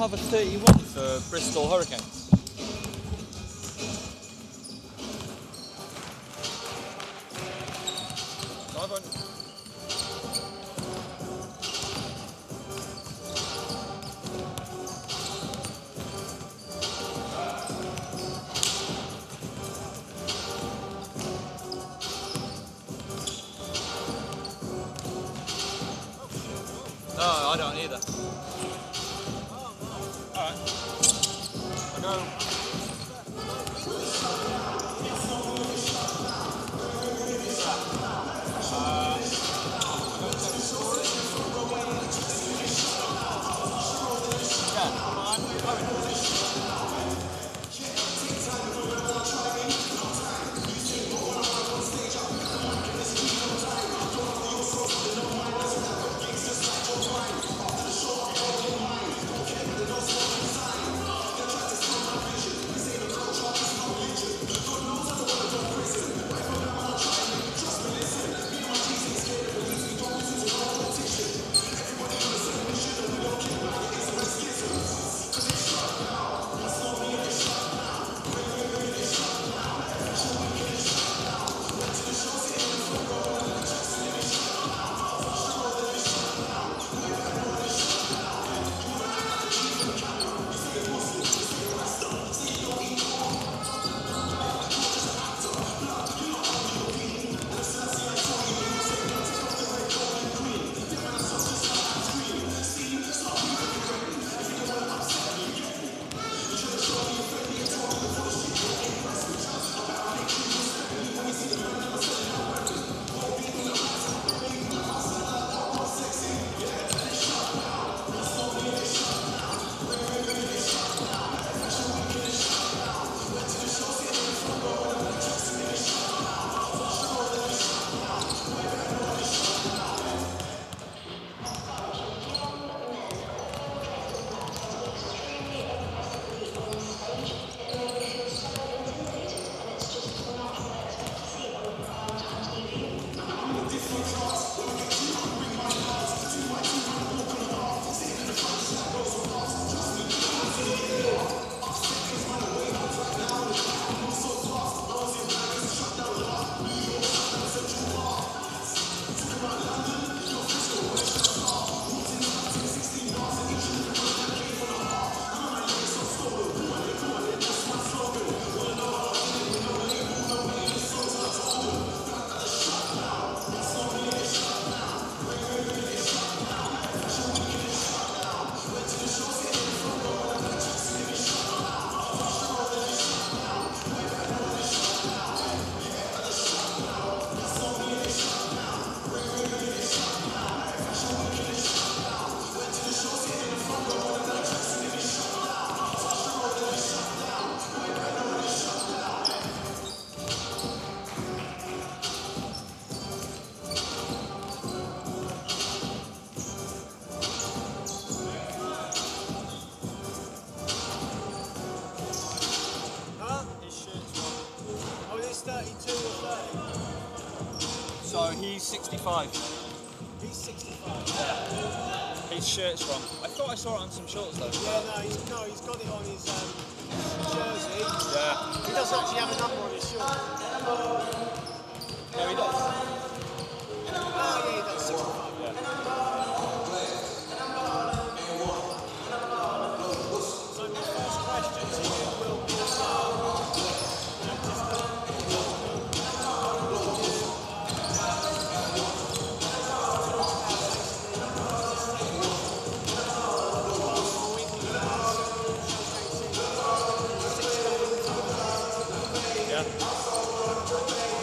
have a 31 for Bristol Hurricanes? No, I don't either. Alright. I know. So he's 65. He's 65. Yeah. His shirt's wrong. I thought I saw it on some shorts though. Yeah, he's got it on his jersey. Yeah. He doesn't actually have a number on his shirt. No, he does. Oh yeah, he does. 65. Yeah. So my first question to you will be Yeah.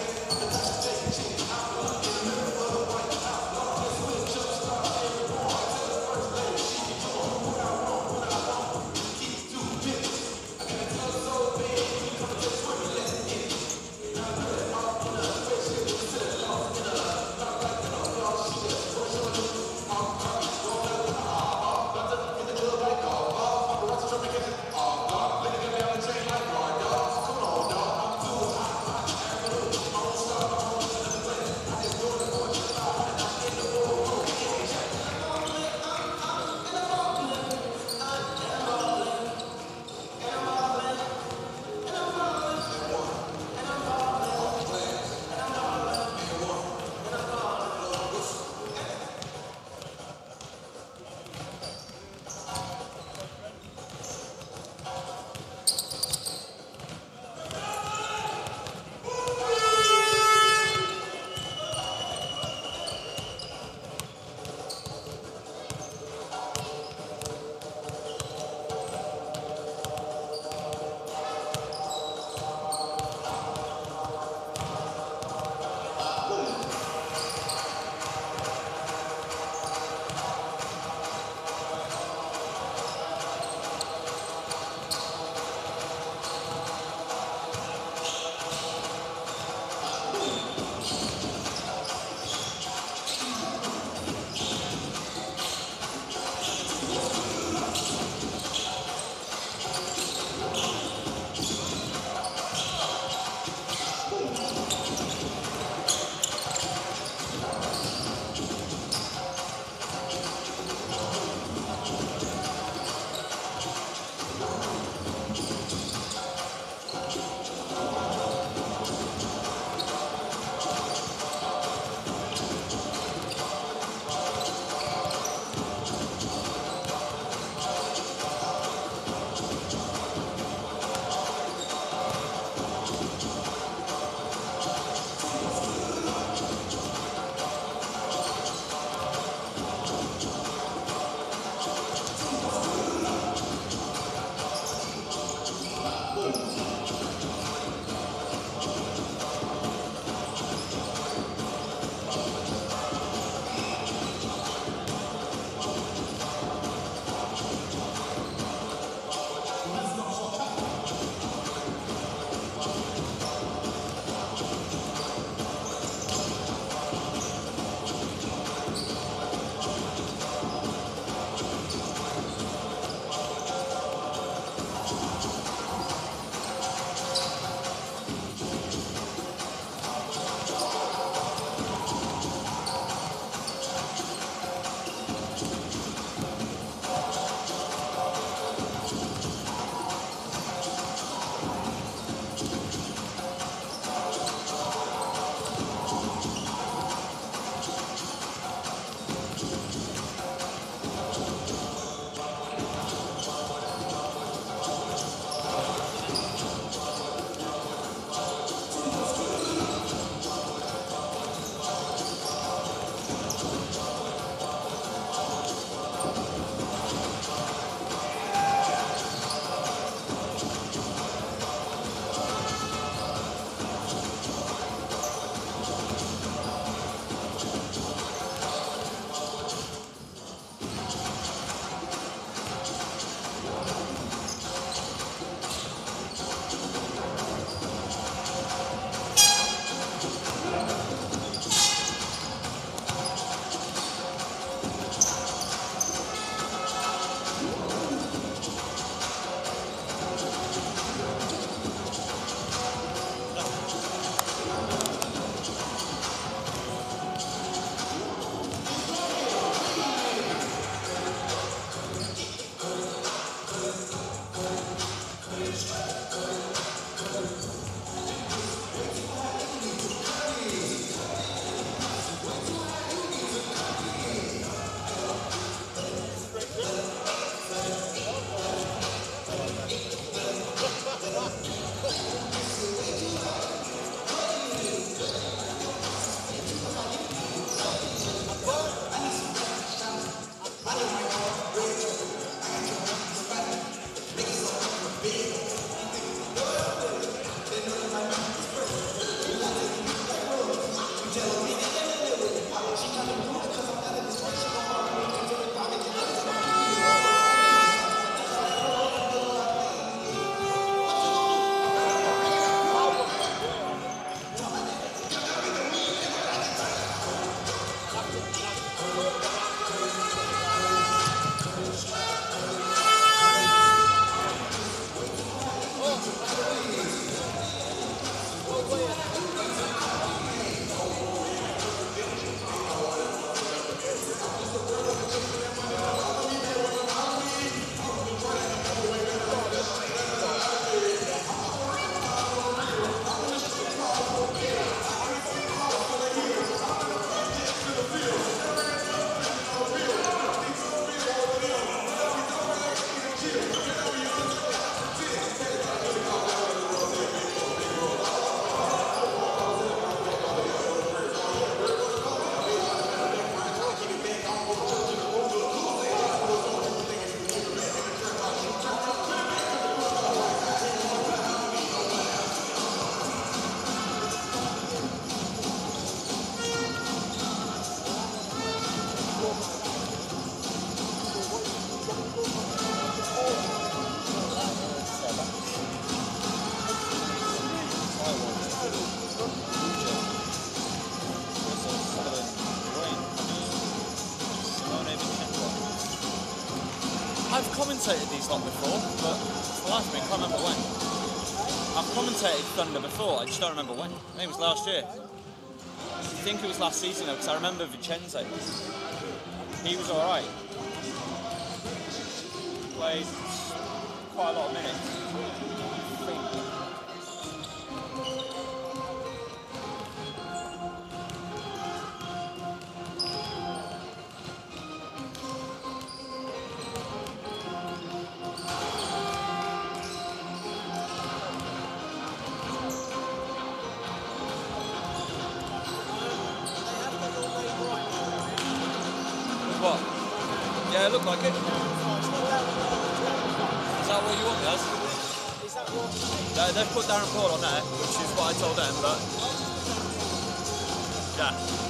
commentated these lot before, but for the life of me, I can't remember when. I've commentated Thunder before, I just don't remember when. I think it was last year. I think it was last season though, because I remember Vincenzo. He was alright. Played quite a lot of minutes. I think. What? Yeah, it looked like it. Is that what you want, guys? Is that what? They've put Darren Paul on there, which is what I told them, but yeah.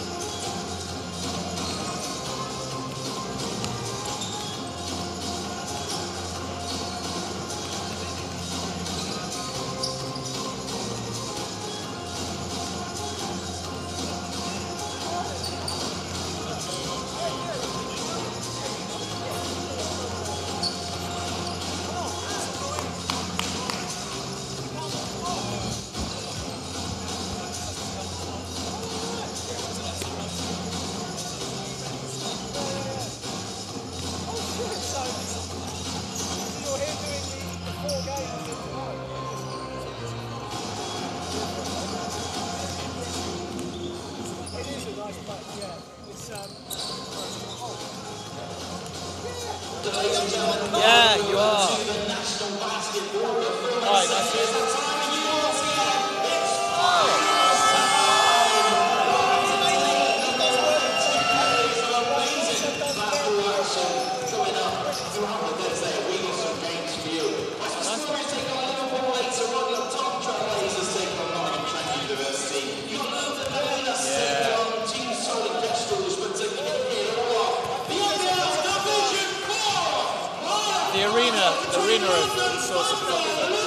Yeah, you are. Alright, that's it. The arena of source of photography.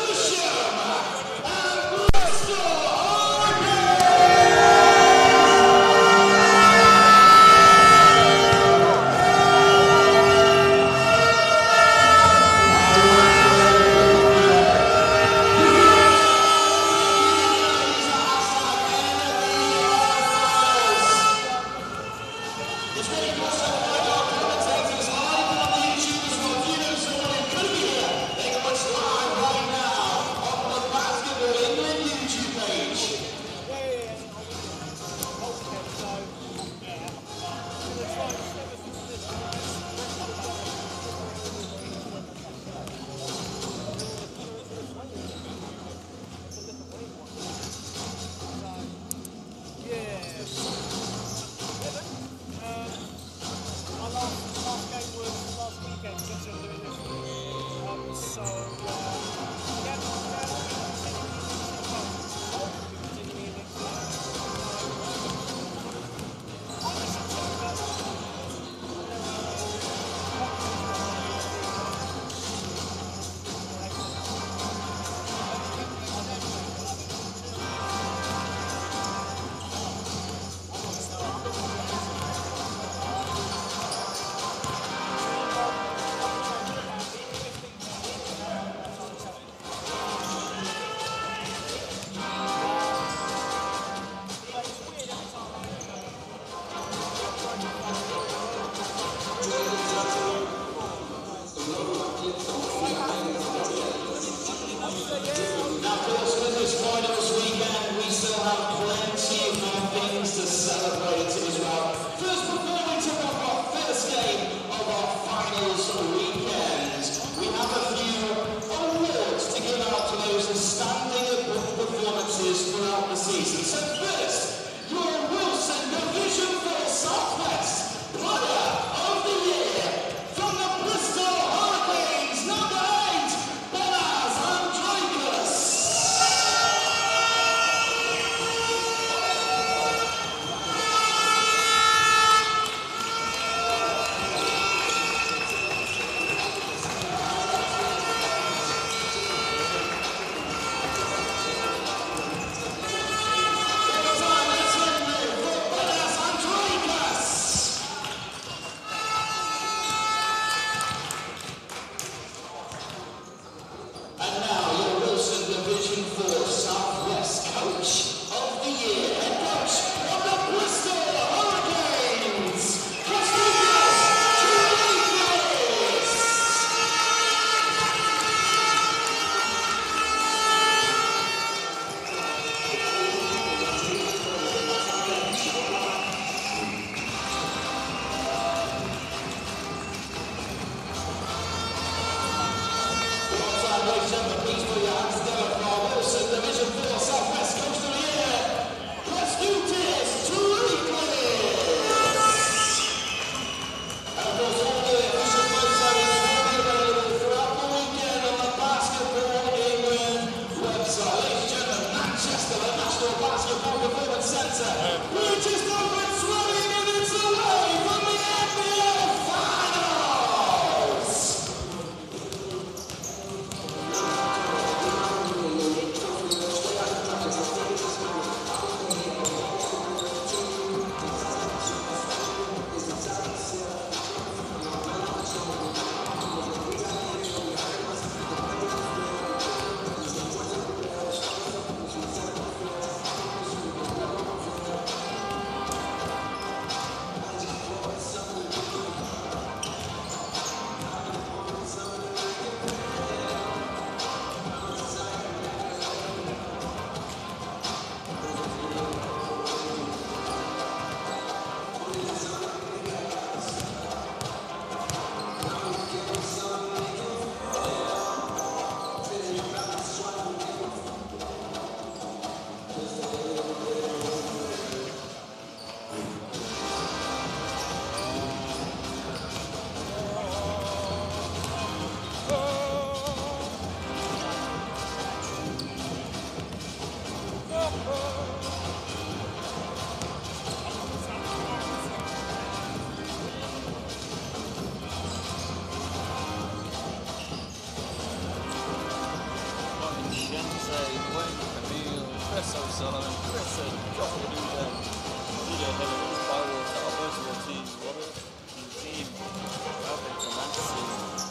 so solo. Chris, got to do Video him and his firewalls that are virtual teams. What a team. Perfect for Man City.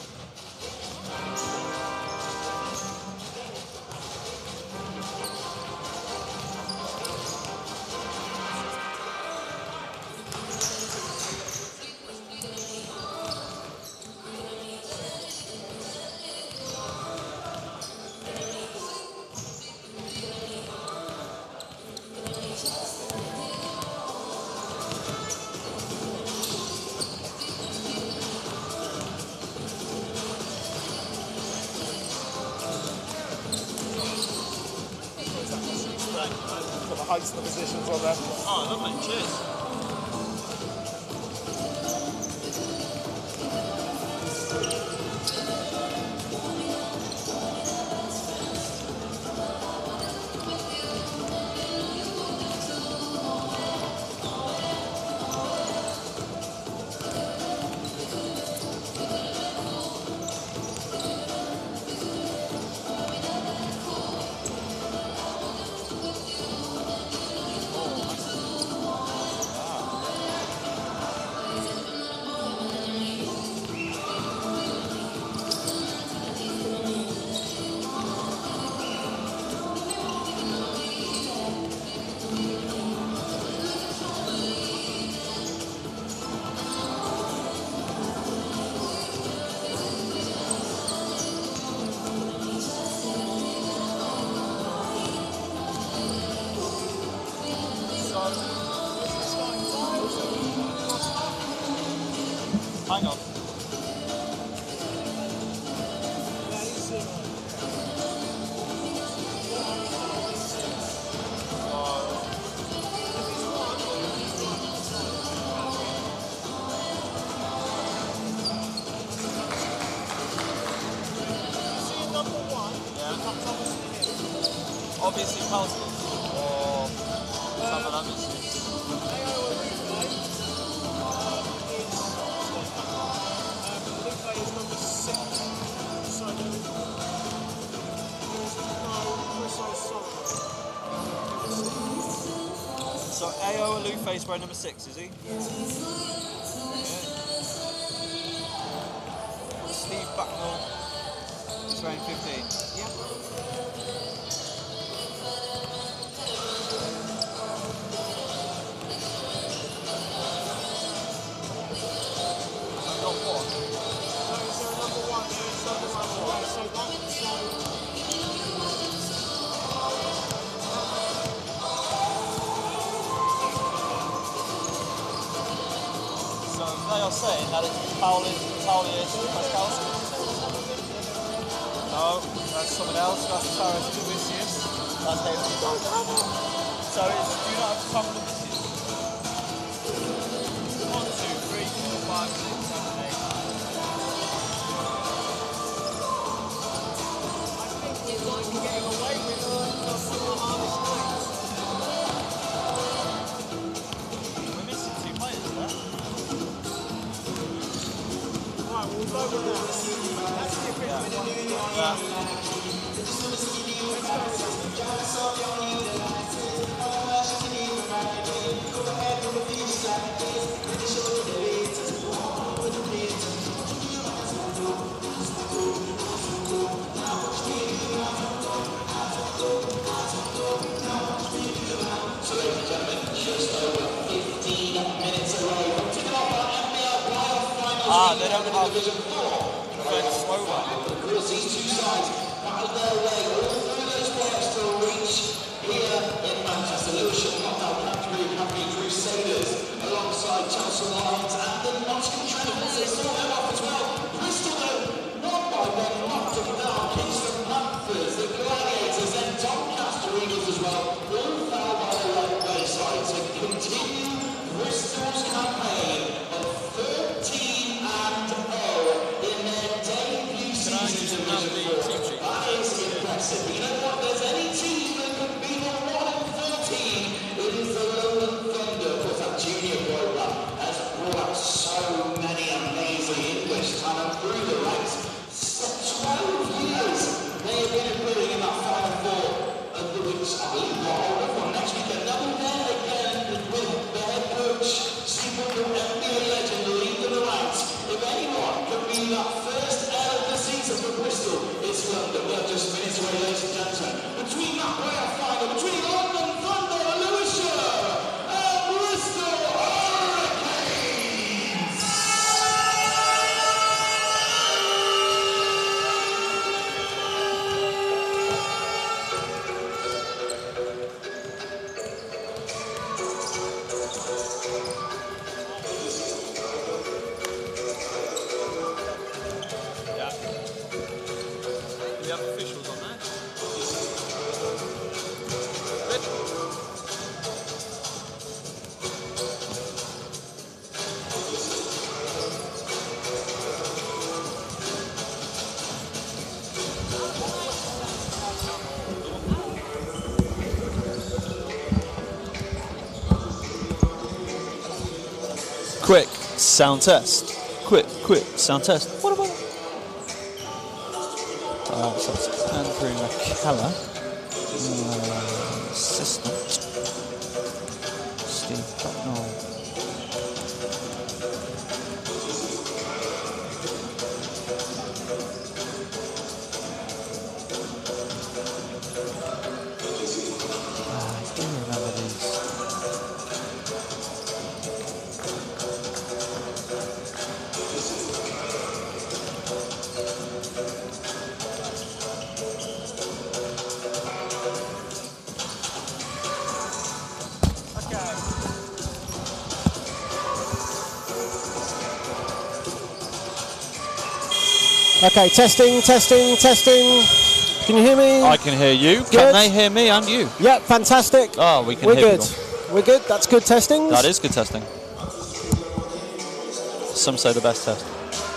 put the heights and the positions on there. Oh, lovely. Cheers. Hang on. Obviously Palestine or someone else. So AO Alufe is wearing number 6, is he? Yeah. Steve Bucknell is wearing 15. Yeah. They are saying that it's Paulius Pascalski. No, that's someone else. That's Taras Kavicius. That's David Buchanan. So it's, do you not have top of the Vicius? 1, 2, 3, 4, 5, 6, 7, 8. I think we might be getting away with some of the hardest nights. We're missing 2 players there. Right, we'll go with that. That's the equipment. So ladies and gentlemen, just over 15 minutes away from kicking off our NBL playoff finals. They don't have Division 4. Because these two sides battled their way all through those playoffs to reach here in Manchester. Lewisham knocked out Canterbury Crusaders alongside Chelsea Lions and the Nottingham Trent. They saw them off as well. Bristol though, won by 1-0, took down Kingston Panthers, the Gladiators, and Doncaster Eagles as well. All fell by the right wayside to continue Bristol's campaign of 13-0 in their debut season. That is impressive. You know what? There's any team that could be the 1-13. It is the Lowland Thunder. Of course, that junior program has brought so many amazing English talent through the ranks. 12 years they have been including in that Final Four of the weeks, I believe. Quick sound test. Quick sound test. What about so it's Andrew McKellar, assistant. Steve Bucknell. I do remember these. Okay, testing. Can you hear me? I can hear you. Good. Can they hear me and you? Yeah, fantastic. Oh, we can We're hear good. people. We're good. That's good testing. That is good testing. Some say the best test.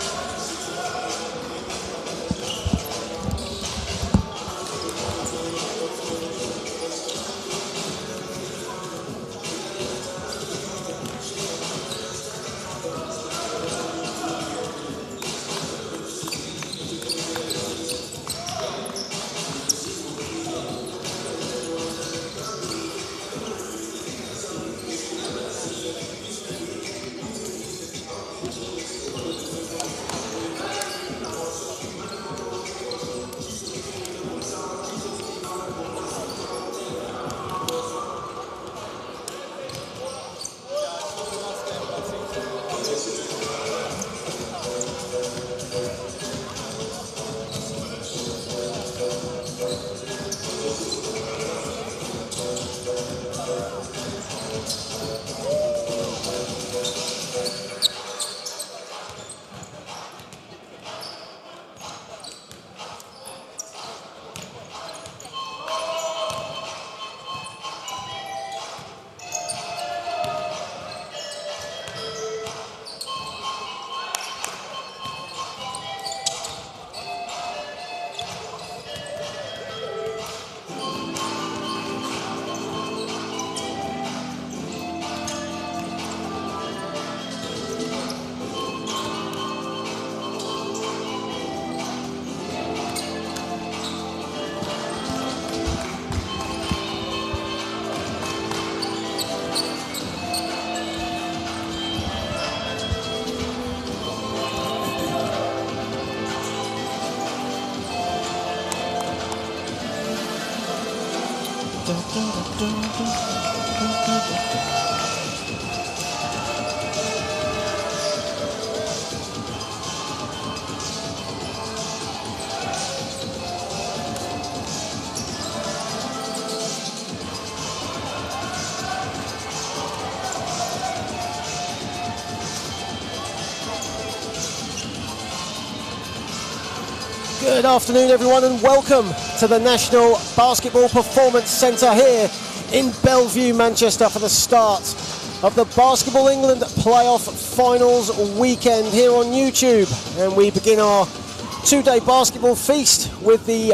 Good afternoon, everyone, and welcome to the National Basketball Performance Centre here in Bellevue, Manchester, for the start of the Basketball England Playoff Finals weekend here on YouTube. And we begin our two-day basketball feast with the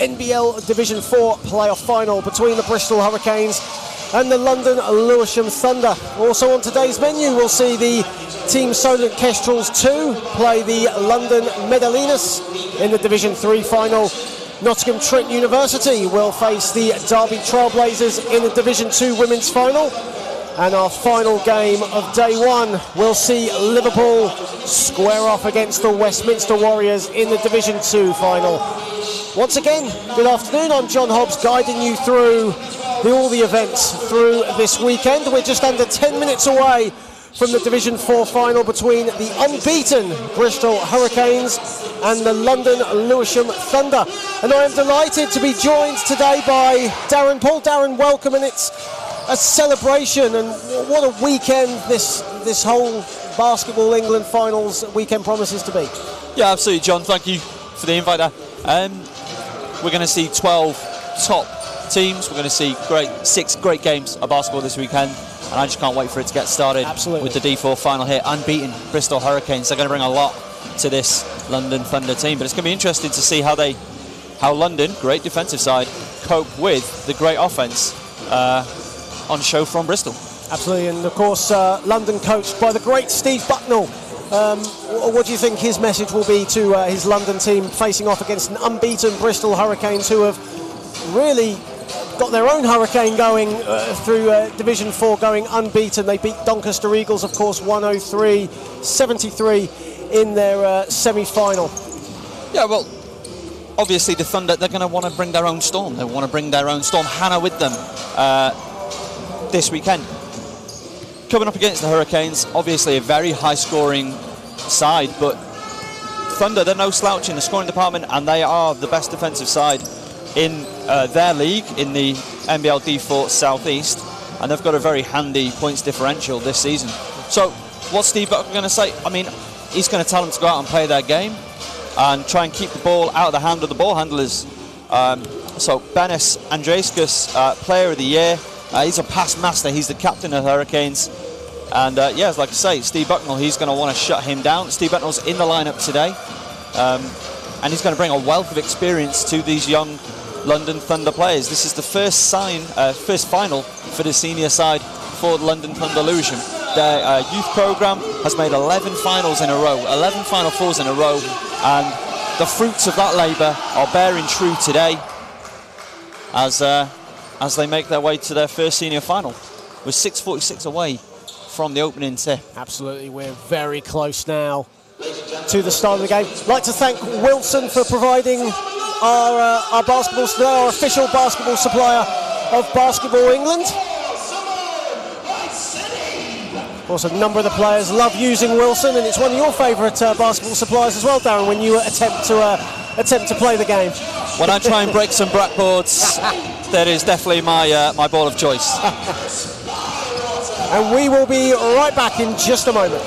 NBL Division 4 Playoff Final between the Bristol Hurricanes and the London Lewisham Thunder. Also on today's menu, we'll see the Team Solent Kestrels 2 play the London Medalinas in the Division 3 final. Nottingham Trent University will face the Derby Trailblazers in the Division 2 women's final. And our final game of day one will see Liverpool square off against the Westminster Warriors in the Division 2 final. Once again, good afternoon. I'm John Hobbs, guiding you through all the events through this weekend. We're just under 10 minutes away from the Division 4 final between the unbeaten Bristol Hurricanes and the London Lewisham Thunder. And I am delighted to be joined today by Darren Paul. Darren, welcome, and it's a celebration, and what a weekend this whole Basketball England Finals weekend promises to be. Yeah, absolutely, John. Thank you for the invite there. We're going to see 12 top teams. We're going to see six great games of basketball this weekend, and I just can't wait for it to get started. Absolutely. With the D4 final here. Unbeaten Bristol Hurricanes. They're going to bring a lot to this London Thunder team, but it's going to be interesting to see how London, great defensive side, cope with the great offense on show from Bristol. Absolutely, and of course, London coached by the great Steve Bucknell. What do you think his message will be to his London team facing off against an unbeaten Bristol Hurricanes, who have really got their own hurricane going through Division 4, going unbeaten? They beat Doncaster Eagles, of course, 103-73 in their semi-final. Yeah, well, obviously the Thunder, they're going to want to bring their own storm. They want to bring their own storm. Hannah with them this weekend. Coming up against the Hurricanes, obviously a very high-scoring side, but Thunder, they're no slouch in the scoring department, and they are the best defensive side in their league, in the NBL D4 Southeast, and they've got a very handy points differential this season. So what's Steve Bucknell going to say? I mean, he's going to tell them to go out and play their game and try and keep the ball out of the hand of the ball handlers. So Benes Andreaskus, Player of the Year. He's a pass master. He's the captain of the Hurricanes. And yeah, like I say, Steve Bucknell, he's going to want to shut him down. Steve Bucknell's in the lineup today. And he's going to bring a wealth of experience to these young London Thunder players. This is the first final for the senior side for London Thunder Lewisham. Their youth program has made 11 finals in a row, 11 Final Fours in a row. And the fruits of that labour are bearing true today as they make their way to their first senior final. We're 6:46 away from the opening tip. Absolutely, we're very close now to the start of the game. I'd like to thank Wilson for providing our basketball today, our official basketball supplier of Basketball England. Of course, a number of the players love using Wilson, and it's one of your favourite basketball suppliers as well, Darren, when you attempt to play the game. When I try and break some backboards, that is definitely my ball of choice. And we will be right back in just a moment.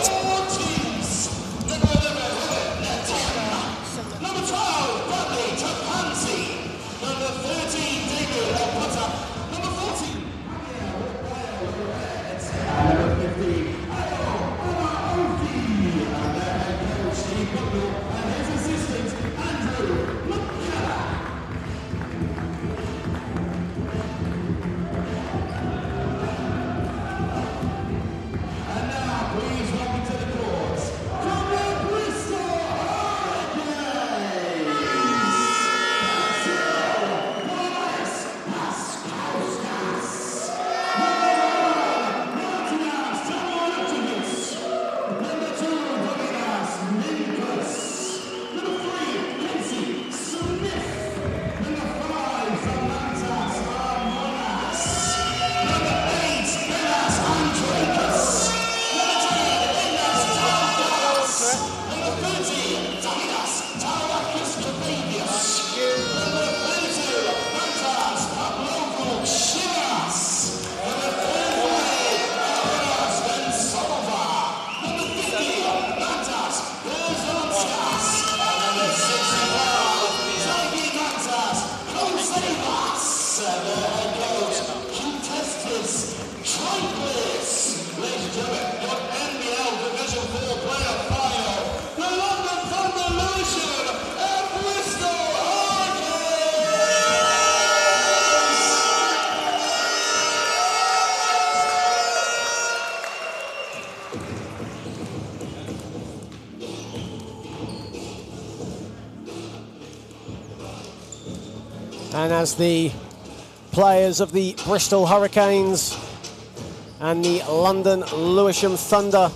And as the players of the Bristol Hurricanes and the London Lewisham Thunder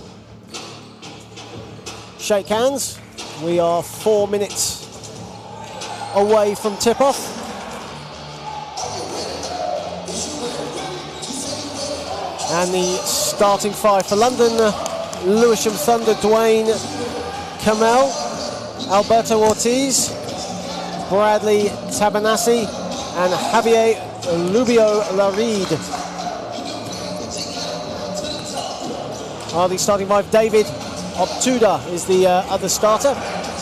shake hands, we are 4 minutes away from tip-off. And the starting five for London Lewisham Thunder: Dwayne Kamel, Alberto Ortiz, Bradley Tabanasi, and Javier Lubio Larid are the starting five. David Obtuda is the other starter.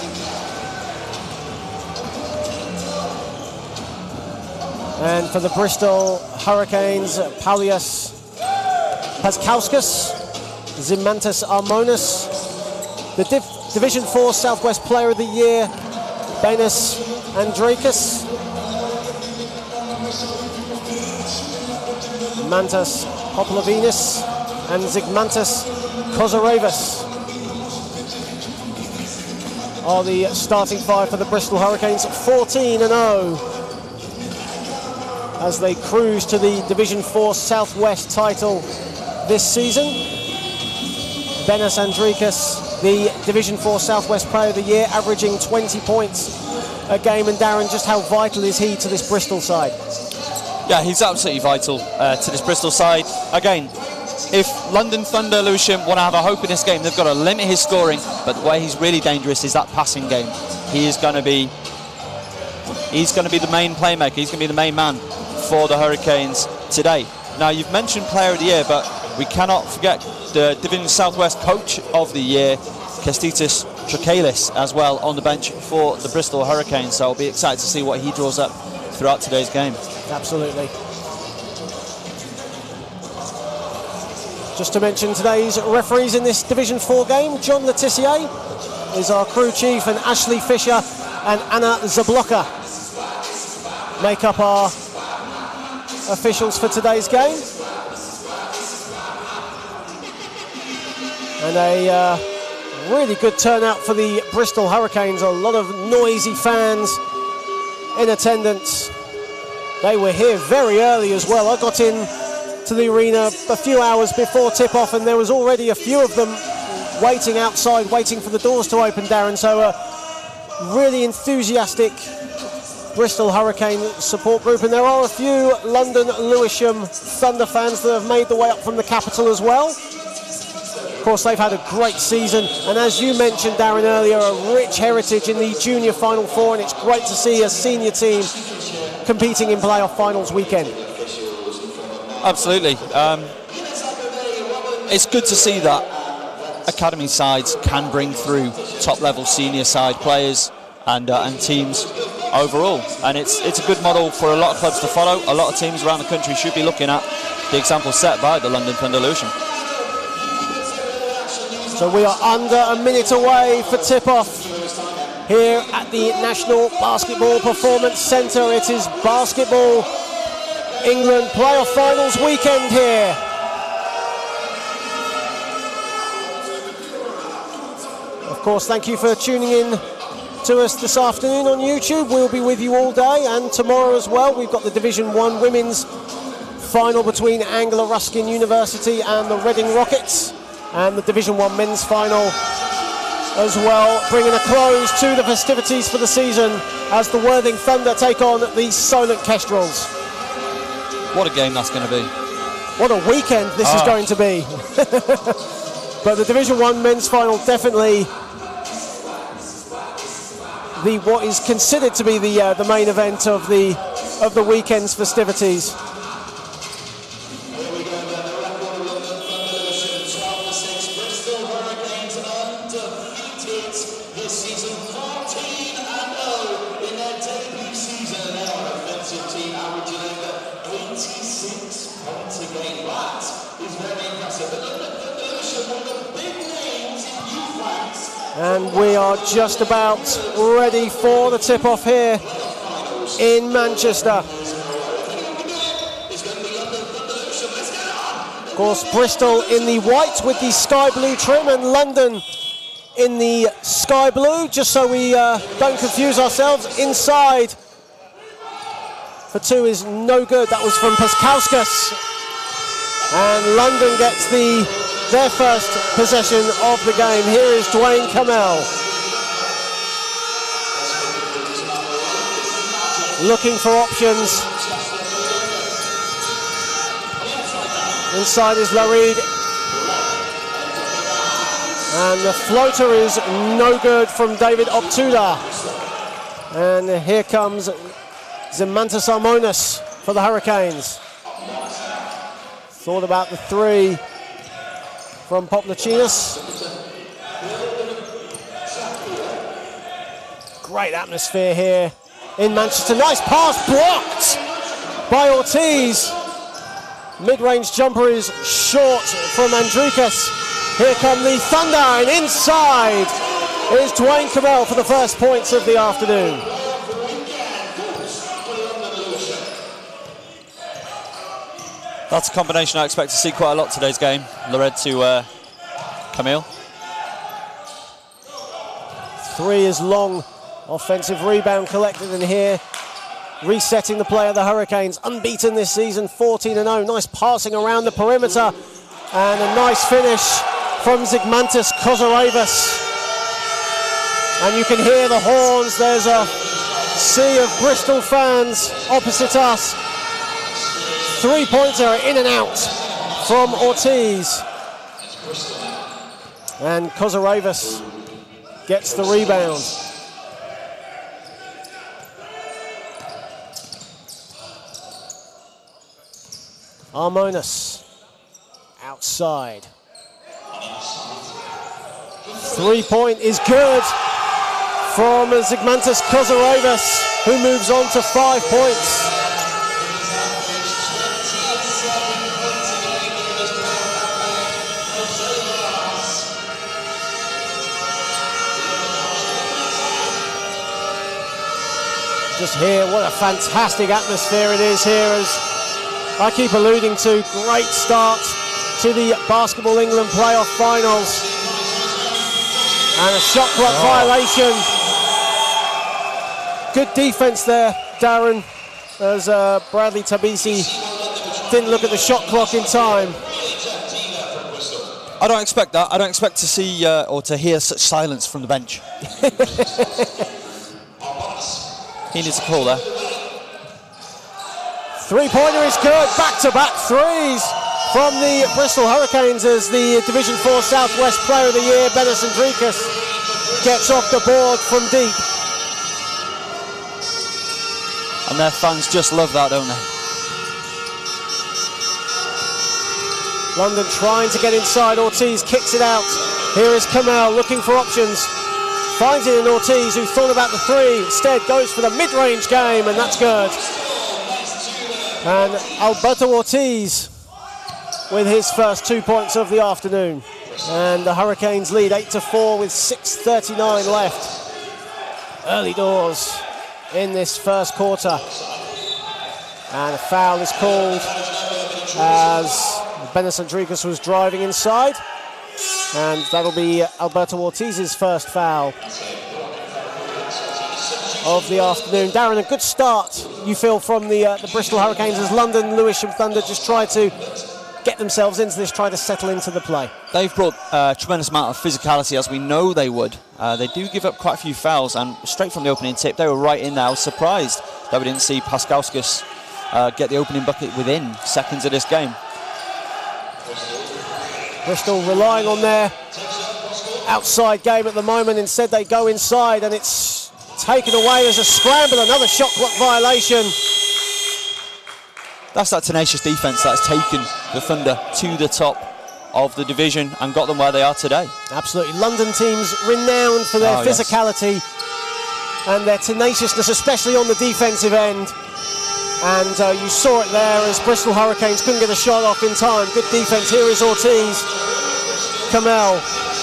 And for the Bristol Hurricanes, Paulius Paskauskas, Zimantas Armonis, the Division 4 Southwest Player of the Year, Benes Andreaskus, Mantas Poplavinis, and Zygmantas Kozarevis are the starting five for the Bristol Hurricanes, 14-0 as they cruise to the Division 4 Southwest title this season. Benas Andrikas, the Division 4 Southwest Player of the Year, averaging 20 points a game. And Darren, just how vital is he to this Bristol side? Yeah, he's absolutely vital to this Bristol side. Again, if London Thunder Lewisham want to have a hope in this game, they've got to limit his scoring, but the way he's really dangerous is that passing game. He's going to be the main playmaker, he's going to be the main man for the Hurricanes today. Now, you've mentioned Player of the Year, but we cannot forget the Division Southwest Coach of the Year, Kęstutis Trakalis, as well on the bench for the Bristol Hurricanes, so I'll be excited to see what he draws up throughout today's game. Absolutely. Just to mention today's referees in this Division 4 game, John Letitia is our crew chief, and Ashley Fisher and Anna Zabloka make up our officials for today's game. And a really good turnout for the Bristol Hurricanes. A lot of noisy fans in attendance. They were here very early as well. I got in to the arena a few hours before tip-off, and there was already a few of them waiting outside, waiting for the doors to open, Darren. So a really enthusiastic Bristol Hurricane support group, and there are a few London Lewisham Thunder fans that have made the way up from the capital as well. Of course, they've had a great season, and as you mentioned, Darren, earlier, a rich heritage in the junior Final Four, and it's great to see a senior team competing in playoff finals weekend. Absolutely. It's good to see that academy sides can bring through top-level senior side players and teams overall, and it's a good model for a lot of clubs to follow. A lot of teams around the country should be looking at the example set by the London Thunder Lewisham. So we are under a minute away for tip-off here at the National Basketball Performance Centre. It is Basketball England playoff finals weekend here. Of course, thank you for tuning in to us this afternoon on YouTube. We'll be with you all day and tomorrow as well. We've got the Division 1 women's final between Anglia Ruskin University and the Reading Rockets, and the Division 1 men's final as well, bringing a close to the festivities for the season as the Worthing Thunder take on the Solent Kestrels. What a game that's going to be. What a weekend this is going to be. But the Division 1 men's final, definitely what is considered to be the main event of the weekend's festivities. And we are just about ready for the tip-off here in Manchester. Of course, Bristol in the white with the sky blue trim, and London in the sky blue, just so we don't confuse ourselves. Inside for two is no good. That was from Paskauskas. And London gets their first possession of the game. Here is Dwayne Kamel. Looking for options. Inside is Lareed. And the floater is no good from David Optuda. And here comes Zygmantas Armonas for the Hurricanes. Thought about the three from Poplachinas. Great atmosphere here in Manchester. Nice pass blocked by Ortiz. Mid-range jumper is short from Andrikas. Here come the Thunder, and inside is Dwayne Kamel for the first points of the afternoon. That's a combination I expect to see quite a lot today's game. Lored to Camille. 3 is long. Offensive rebound collected in here. Resetting the play of the Hurricanes. Unbeaten this season, 14-0. Nice passing around the perimeter. And a nice finish from Zigmantas Kozaravas. And you can hear the horns. There's a sea of Bristol fans opposite us. 3-pointer in and out from Ortiz. And Kozaravas gets the rebound. Armonas outside. 3-point is good from Zigmantas Kozaravas, who moves on to 5 points. Just here, what a fantastic atmosphere it is here, as I keep alluding to. Great start to the Basketball England playoff finals. And a shot clock violation. Good defense there, Darren, as Bradley Tabisi didn't look at the shot clock in time. I don't expect that. I don't expect to see or to hear such silence from the bench. He needs a call there. 3-pointer is good. Back-to-back threes from the Bristol Hurricanes as the Division 4 Southwest Player of the Year, Benes Andrikas, gets off the board from deep. And their fans just love that, don't they? London trying to get inside. Ortiz kicks it out. Here is Kamel looking for options. Finds it in Ortiz, who thought about the three. Instead goes for the mid-range game, and that's good. And Alberto Ortiz with his first 2 points of the afternoon. And the Hurricanes lead 8-4 with 6:39 left. Early doors in this first quarter. And a foul is called as Benes Andrikas was driving inside. And that'll be Alberto Ortiz's first foul of the afternoon. Darren, a good start, you feel, from the Bristol Hurricanes as London, Lewisham Thunder just try to get themselves into this, try to settle into the play. They've brought a tremendous amount of physicality, as we know they would. They do give up quite a few fouls, and straight from the opening tip, they were right in there. I was surprised that we didn't see Paskauskas get the opening bucket within seconds of this game. Bristol relying on their outside game at the moment. Instead, they go inside, and it's taken away as a scramble. Another shot clock violation. That's that tenacious defence that's taken the Thunder to the top of the division and got them where they are today. Absolutely. London teams renowned for their physicality and their tenaciousness, especially on the defensive end. And you saw it there as Bristol Hurricanes couldn't get a shot off in time. Good defense. Here is Ortiz. Kamel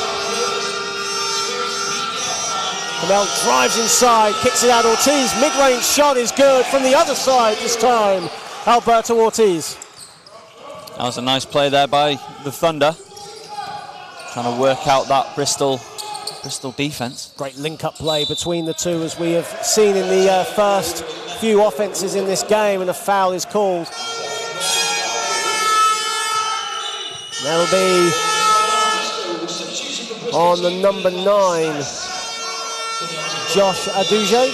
drives inside, kicks it out. Ortiz, mid-range shot is good from the other side this time. Alberto Ortiz. That was a nice play there by the Thunder. Trying to work out that Bristol defence. Great link-up play between the two, as we have seen in the first few offences in this game, and a foul is called. That'll be on the number 9, Josh Aduje.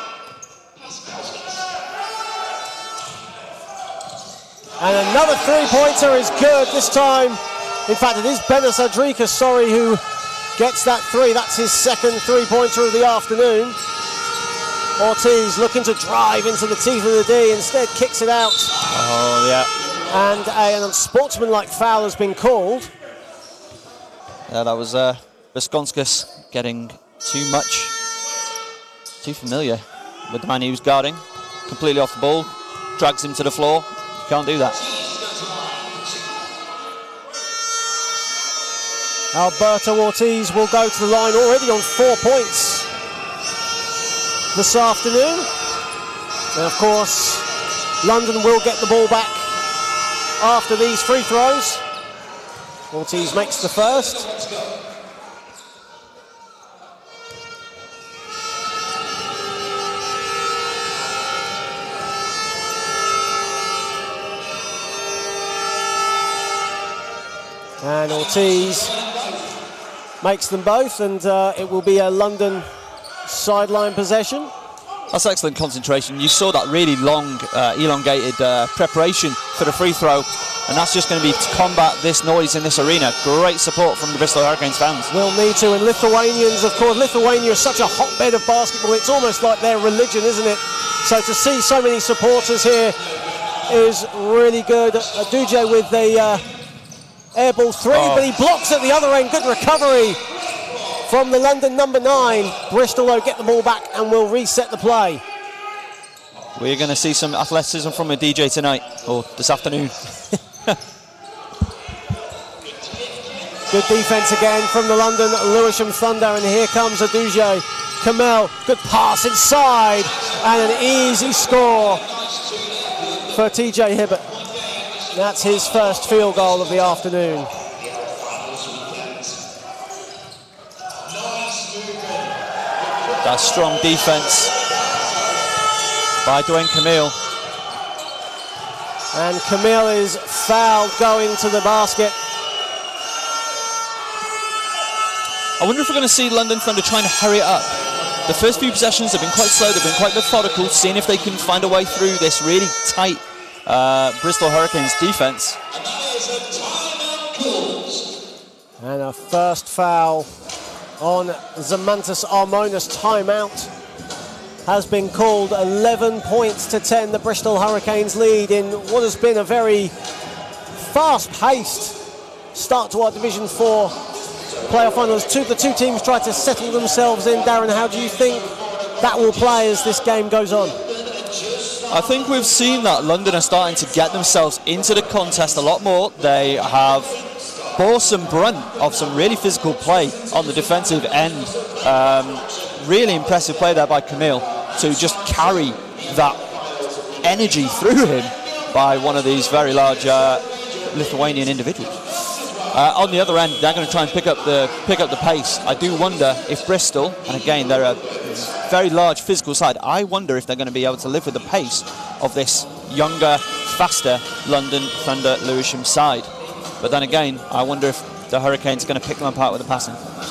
And another three-pointer is good this time. In fact, it is Benes Andrikas, who gets that three. That's his second three-pointer of the afternoon. Ortiz looking to drive into the teeth of the D, instead kicks it out. Oh, yeah. And an unsportsmanlike foul has been called. Yeah, that was Paskauskas getting too familiar with the man he was guarding. Completely off the ball, drags him to the floor. You can't do that. Alberto Ortiz will go to the line already on 4 points this afternoon. And of course, London will get the ball back after these free throws. Ortiz makes the first. And Ortiz makes them both, and it will be a London sideline possession. That's excellent concentration. You saw that really long, elongated preparation for the free throw, and that's just going to be to combat this noise in this arena. Great support from the Bristol Hurricanes fans. Will need to, and Lithuanians, of course. Lithuania is such a hotbed of basketball. It's almost like their religion, isn't it? So to see so many supporters here is really good. Duje with the air ball three, but he blocks at the other end. Good recovery from the London number 9. Bristol, though, get the ball back and will reset the play. We're going to see some athleticism from a DJ tonight, or this afternoon. Good defense again from the London Lewisham Thunder, and here comes Aduje. Kamel, good pass inside, and an easy score for TJ Hibbert. That's his first field goal of the afternoon. That strong defense by Dwayne Camille. And Camille is fouled going to the basket. I wonder if we're going to see London Thunder trying to hurry it up. The first few possessions have been quite slow, they've been quite methodical, seeing if they can find a way through this really tight Bristol Hurricanes defense. And a first foul on Zamantas Armonas. Timeout has been called. 11 points to 10, the Bristol Hurricanes lead in what has been a very fast-paced start to our Division 4 playoff finals. The two teams try to settle themselves in. Darren, how do you think that will play as this game goes on? I think we've seen that London are starting to get themselves into the contest a lot more. They have bore some brunt of some really physical play on the defensive end. Really impressive play there by Camille to just carry that energy through him by one of these very large Lithuanian individuals. On the other end, they're going to try and pick up the pace. I do wonder if Bristol, and again they're a very large physical side, I wonder if they're going to be able to live with the pace of this younger, faster London Thunder Lewisham side. But then again, I wonder if the Hurricanes are going to pick them apart with the passing. So.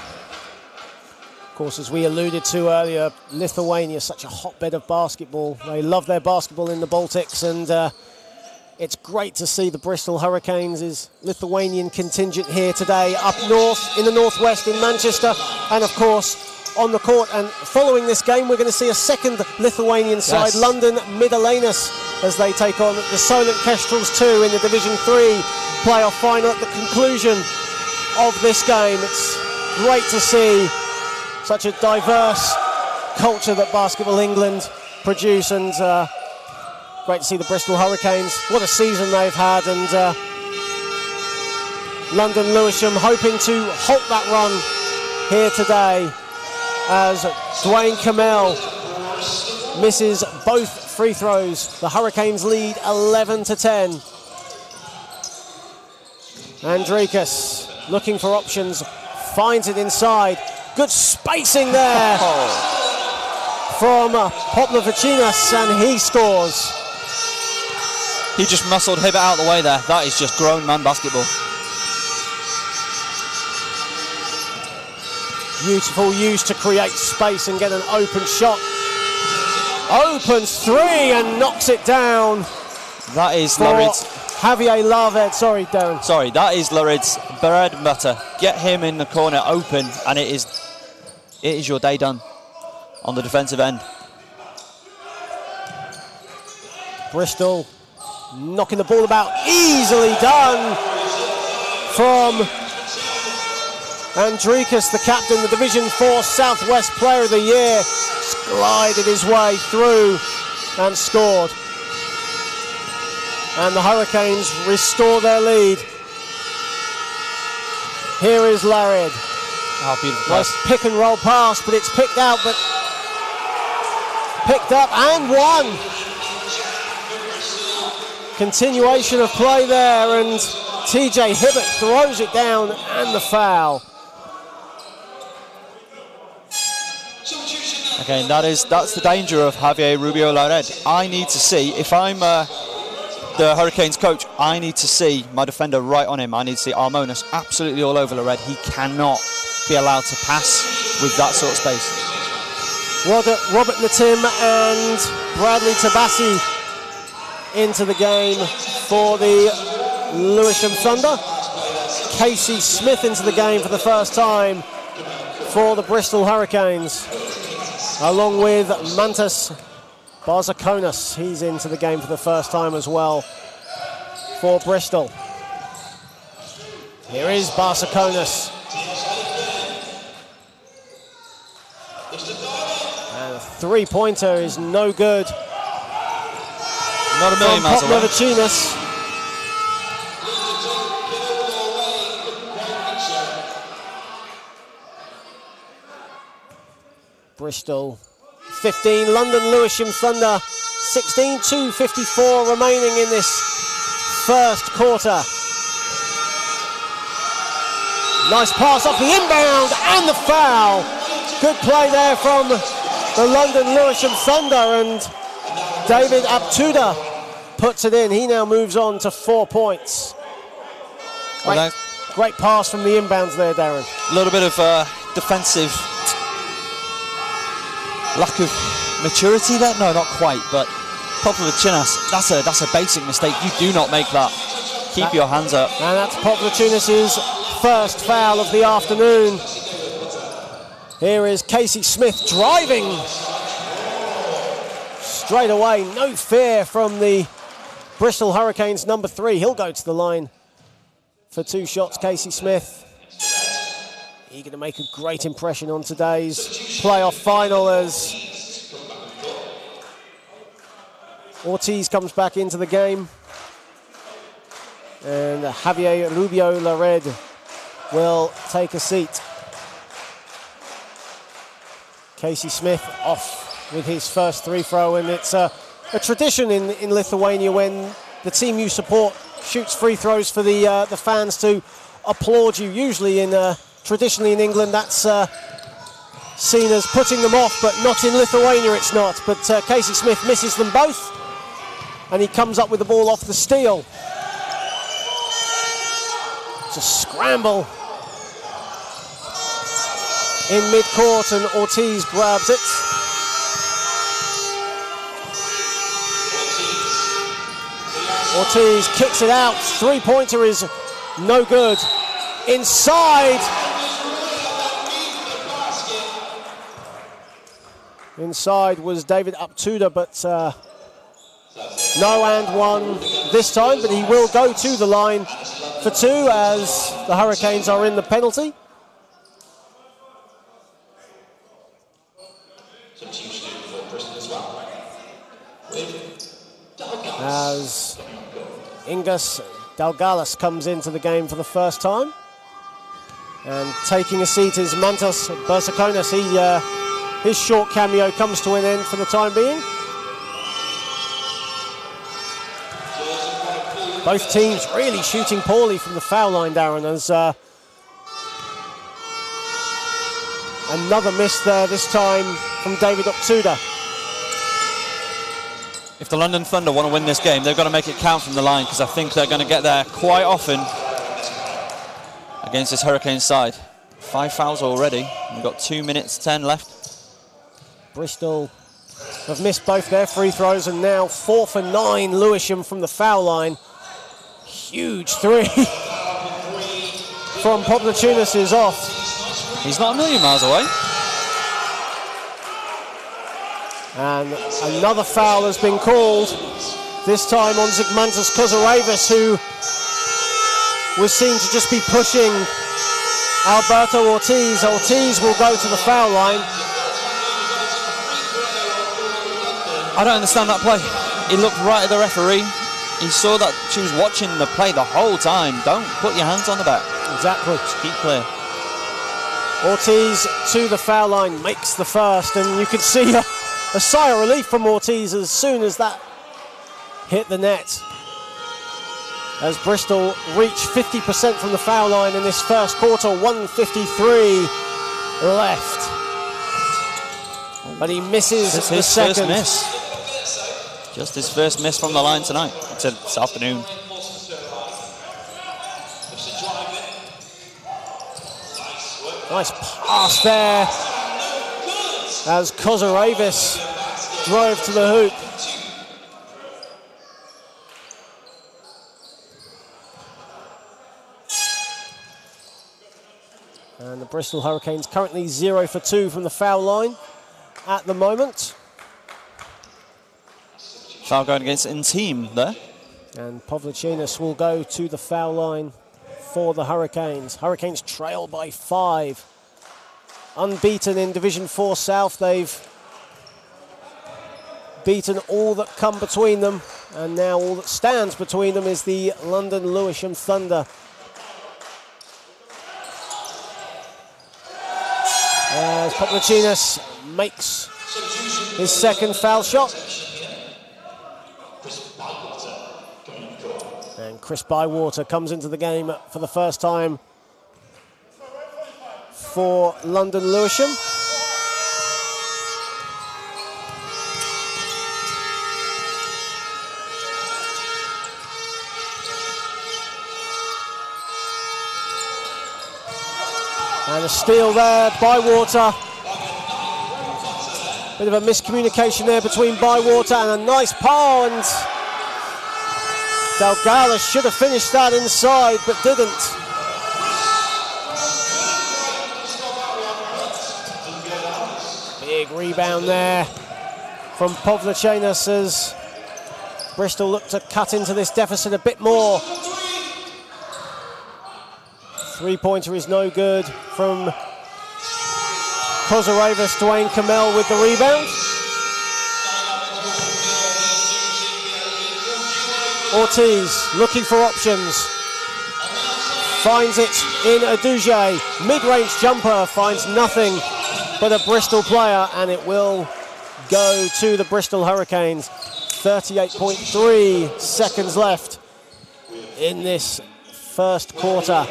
Of course, as we alluded to earlier, Lithuania is such a hotbed of basketball. They love their basketball in the Baltics, and it's great to see the Bristol Hurricanes' Lithuanian contingent here today, up north, in the northwest, in Manchester, and of course, on the court. And following this game, we're going to see a second Lithuanian side, yes. London Middlenas, as they take on the Solent Kestrels 2 in the Division 3 playoff final at the conclusion of this game. It's great to see such a diverse culture that Basketball England produce, and great to see the Bristol Hurricanes. What a season they've had, and London Lewisham hoping to halt that run here today as Dwayne Camille misses both free throws. The Hurricanes lead 11-10. Andrikas looking for options, finds it inside. Good spacing there from Poplavacinas, and he scores. He just muscled Hibbert out of the way there. That is just grown man basketball. Beautiful use to create space and get an open shot. Opens three and knocks it down. That is Lurid's. Javier Laved, sorry Darren. Sorry, that is Lurid's bread and butter. Get him in the corner open, and it is your day done on the defensive end. Bristol knocking the ball about, easily done from Andrikas, the captain, the Division 4 Southwest Player of the Year, glided his way through and scored. And the Hurricanes restore their lead. Here is Larid. Oh, beautiful pass. Nice pick and roll pass, but it's picked out, but picked up and won. Continuation of play there, and TJ Hibbert throws it down, and the foul. Again, that's the danger of Javier Rubio Lared. I need to see, if I'm the Hurricanes coach, I need to see my defender right on him. I need to see Armonas absolutely all over Lared. He cannot be allowed to pass with that sort of space. Robert Natim and Bradley Tabassi into the game for the Lewisham Thunder. Casey Smith into the game for the first time for the Bristol Hurricanes, along with Mantas Barzakonis. He's into the game for the first time as well for Bristol. Here is Barzakonis. And a three-pointer is no good. Not a million miles away. Novacinas. Bristol 15, London Lewisham Thunder 16, 2:54 remaining in this first quarter. Nice pass off the inbound and the foul. Good play there from the London Lewisham Thunder, and David Aptuda puts it in. He now moves on to 4 points. Great pass from the inbounds there, Darren. A little bit of defensive lack of maturity there. No, not quite, but Popovicinas, that's a basic mistake. You do not make that. Keep your hands up. And that's Popovicinas' first foul of the afternoon. Here is Casey Smith driving straight away. No fear from the Bristol Hurricanes number 3. He'll go to the line for 2 shots. Casey Smith, eager to make a great impression on today's playoff final as Ortiz comes back into the game. And Javier Rubio Lared will take a seat. Casey Smith off with his first free throw, and it's a tradition in Lithuania when the team you support shoots free throws for the fans to applaud you. Usually traditionally in England, that's seen as putting them off, but not in Lithuania, it's not. But Casey Smith misses them both, and he comes up with the ball off the steal. It's a scramble in mid-court, and Ortiz grabs it. Ortiz kicks it out. Three-pointer is no good. Inside. Inside was David Aptuda, but no and one this time, but he will go to the line for 2 as the Hurricanes are in the penalty. As Ingas Dalgalas comes into the game for the first time. And taking a seat is Mantas Barzakonis. His short cameo comes to an end for the time being. Both teams really shooting poorly from the foul line, Darren, as another miss there, this time from David Aptuda. If the London Thunder want to win this game, they've got to make it count from the line, because I think they're going to get there quite often against this Hurricane side. 5 fouls already. We've got 2 minutes 10 left. Bristol have missed both their free throws, and now 4 for 9 Lewisham from the foul line. Huge three from Popovicinas is off. He's not a million miles away. And another foul has been called, this time on Zigmantas Kozarevis, who was seen to just be pushing Alberto Ortiz. Ortiz will go to the foul line. I don't understand that play. He looked right at the referee. He saw that she was watching the play the whole time. Don't put your hands on the back. Exactly. Just keep clear. Ortiz to the foul line, makes the first, and you can see a sigh of relief from Ortiz as soon as that hit the net. as Bristol reach 50% from the foul line in this first quarter. 1:53 left. But he misses That's the his second. first miss. Just his first miss from the line tonight, this afternoon. Nice pass there as Kozarevis drove to the hoop. And the Bristol Hurricanes currently 0 for 2 from the foul line at the moment. Foul going against in-team there. And Pavlicenas will go to the foul line for the Hurricanes. Hurricanes trail by 5. Unbeaten in Division 4 South. They've beaten all that come between them. And now all that stands between them is the London Lewisham Thunder. As Pavlicenas makes his second foul shot. And Chris Bywater comes into the game for the first time for London Lewisham. And a steal there, Bywater. Bit of a miscommunication there between Bywater and a nice power, and Delgado should have finished that inside, but didn't. Big rebound there from Pavlicenas as Bristol look to cut into this deficit a bit more. Three-pointer is no good from Kozarevis. Dwayne Kamel with the rebound. Ortiz looking for options. Finds it in Aduje. Mid-range jumper finds nothing but a Bristol player, and it will go to the Bristol Hurricanes. 38.3 seconds left in this first quarter.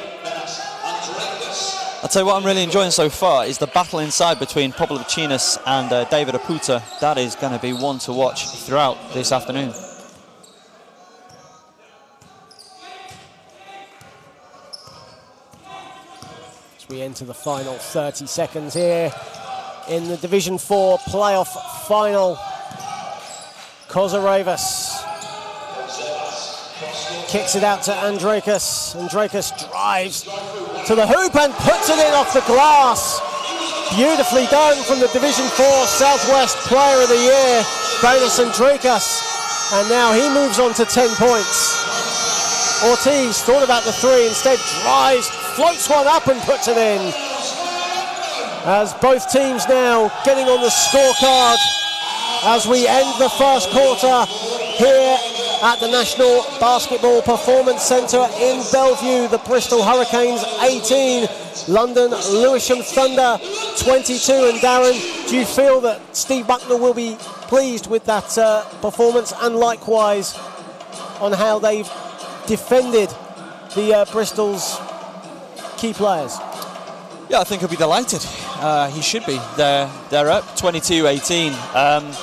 I'll tell you what I'm really enjoying so far is the battle inside between Pavlicenas and David Aputa. That is going to be one to watch throughout this afternoon. As we enter the final 30 seconds here in the Division 4 playoff final. Kozarevis kicks it out to Andrakis. Andrakis drives to the hoop and puts it in off the glass. Beautifully done from the Division 4 Southwest Player of the Year, Banis Andrakis. And now he moves on to 10 points. Ortiz thought about the three, instead drives, floats one up and puts it in. As both teams now getting on the scorecard as we end the first quarter here at the National Basketball Performance Centre in Bellevue. The Bristol Hurricanes 18, London Lewisham Thunder 22. And Darren, do you feel that Steve Buckner will be pleased with that performance, and likewise on how they've defended the Bristol's key players? Yeah, I think he'll be delighted. He should be. They're up 22-18.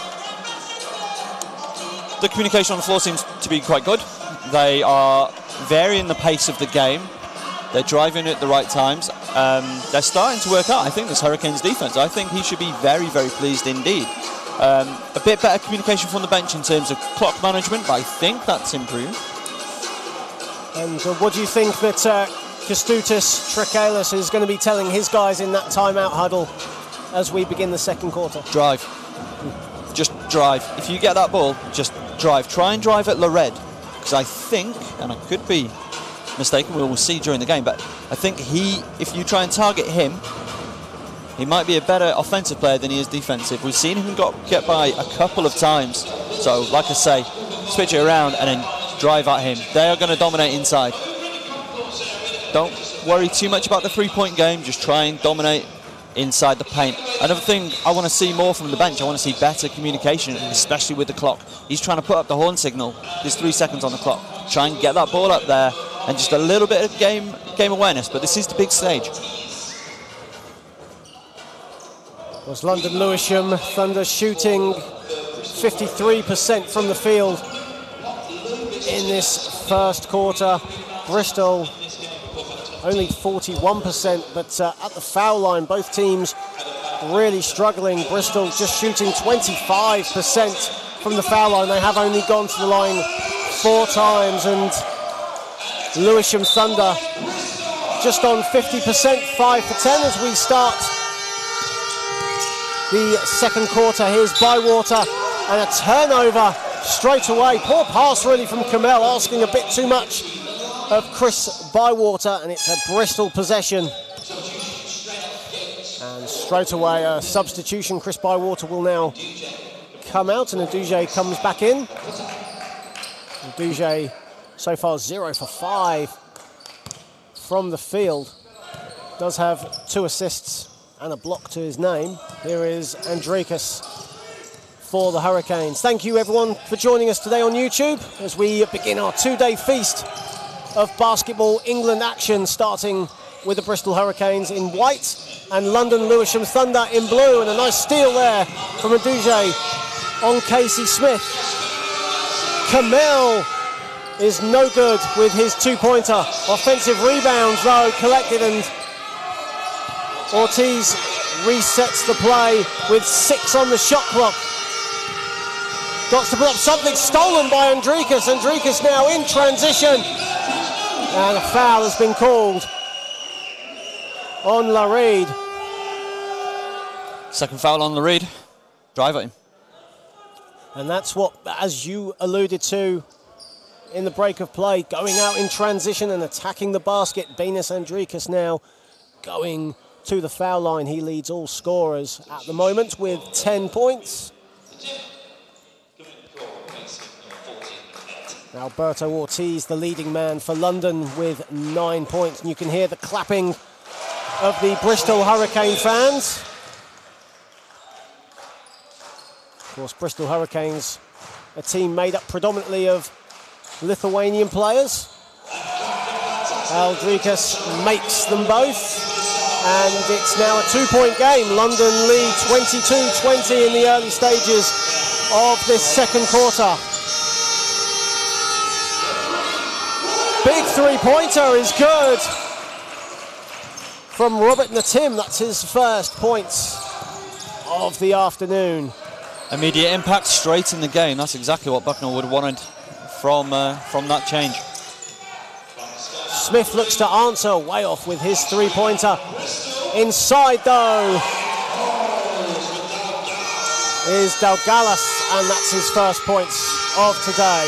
The communication on the floor seems to be quite good. They are varying the pace of the game. They're driving at the right times. They're starting to work out, I think, this Hurricanes defense. I think he should be very, very pleased indeed. A bit better communication from the bench in terms of clock management, but I think that's improved. And what do you think that Kęstutis Trekalis is going to be telling his guys in that timeout huddle as we begin the second quarter? Drive. Just drive. If you get that ball, just drive. Try and drive at Lared, because I think, and I could be mistaken, we will see during the game, but I think if you try and target him, he might be a better offensive player than he is defensive. We've seen him get by a couple of times. So, like I say, switch it around and then drive at him. They are going to dominate inside. Don't worry too much about the three-point game. Just try and dominate inside the paint. Another thing I want to see more from the bench, I want to see better communication, especially with the clock. He's trying to put up the horn signal. There's 3 seconds on the clock. Try and get that ball up there, and just a little bit of game awareness, but this is the big stage. Was London Lewisham Thunder shooting 53% from the field in this first quarter. Bristol only 41%, but at the foul line, both teams really struggling. Bristol just shooting 25% from the foul line. They have only gone to the line 4 times, and Lewisham Thunder just on 50%, 5 for 10 as we start the second quarter. Here's Bywater, and a turnover straight away. Poor pass really from Kamel, asking a bit too much of Chris Bywater, and it's a Bristol possession. And straight away a substitution. Chris Bywater will now come out, and Aduje comes back in. Aduje so far 0 for 5 from the field. Does have 2 assists and a block to his name. Here is Andrikas for the Hurricanes. Thank you everyone for joining us today on YouTube as we begin our 2-day feast of Basketball England action, starting with the Bristol Hurricanes in white and London Lewisham Thunder in blue, and a nice steal there from Aduje on Casey Smith. Kamel is no good with his 2-pointer. Offensive rebounds though collected, and Ortiz resets the play with 6 on the shot clock. Got to put up something, stolen by Andrikas. Andrikas now in transition, and a foul has been called on Lareed. Second foul on Lareed. Drive at him. And that's what, as you alluded to in the break of play, going out in transition and attacking the basket. Benes Andrikas now going to the foul line. He leads all scorers at the moment with 10 points. Alberto Ortiz, the leading man for London, with 9 points. And you can hear the clapping of the Bristol Hurricane fans. Of course, Bristol Hurricanes, a team made up predominantly of Lithuanian players. Aldrikas makes them both, and it's now a 2-point game. London lead 22-20 in the early stages of this second quarter. Big 3-pointer is good from Robert Natim. That's his first points of the afternoon. Immediate impact straight in the game. That's exactly what Bucknell would have wanted from that change. Smith looks to answer, way off with his 3-pointer. Inside though is Dalgalas, and that's his first points of today.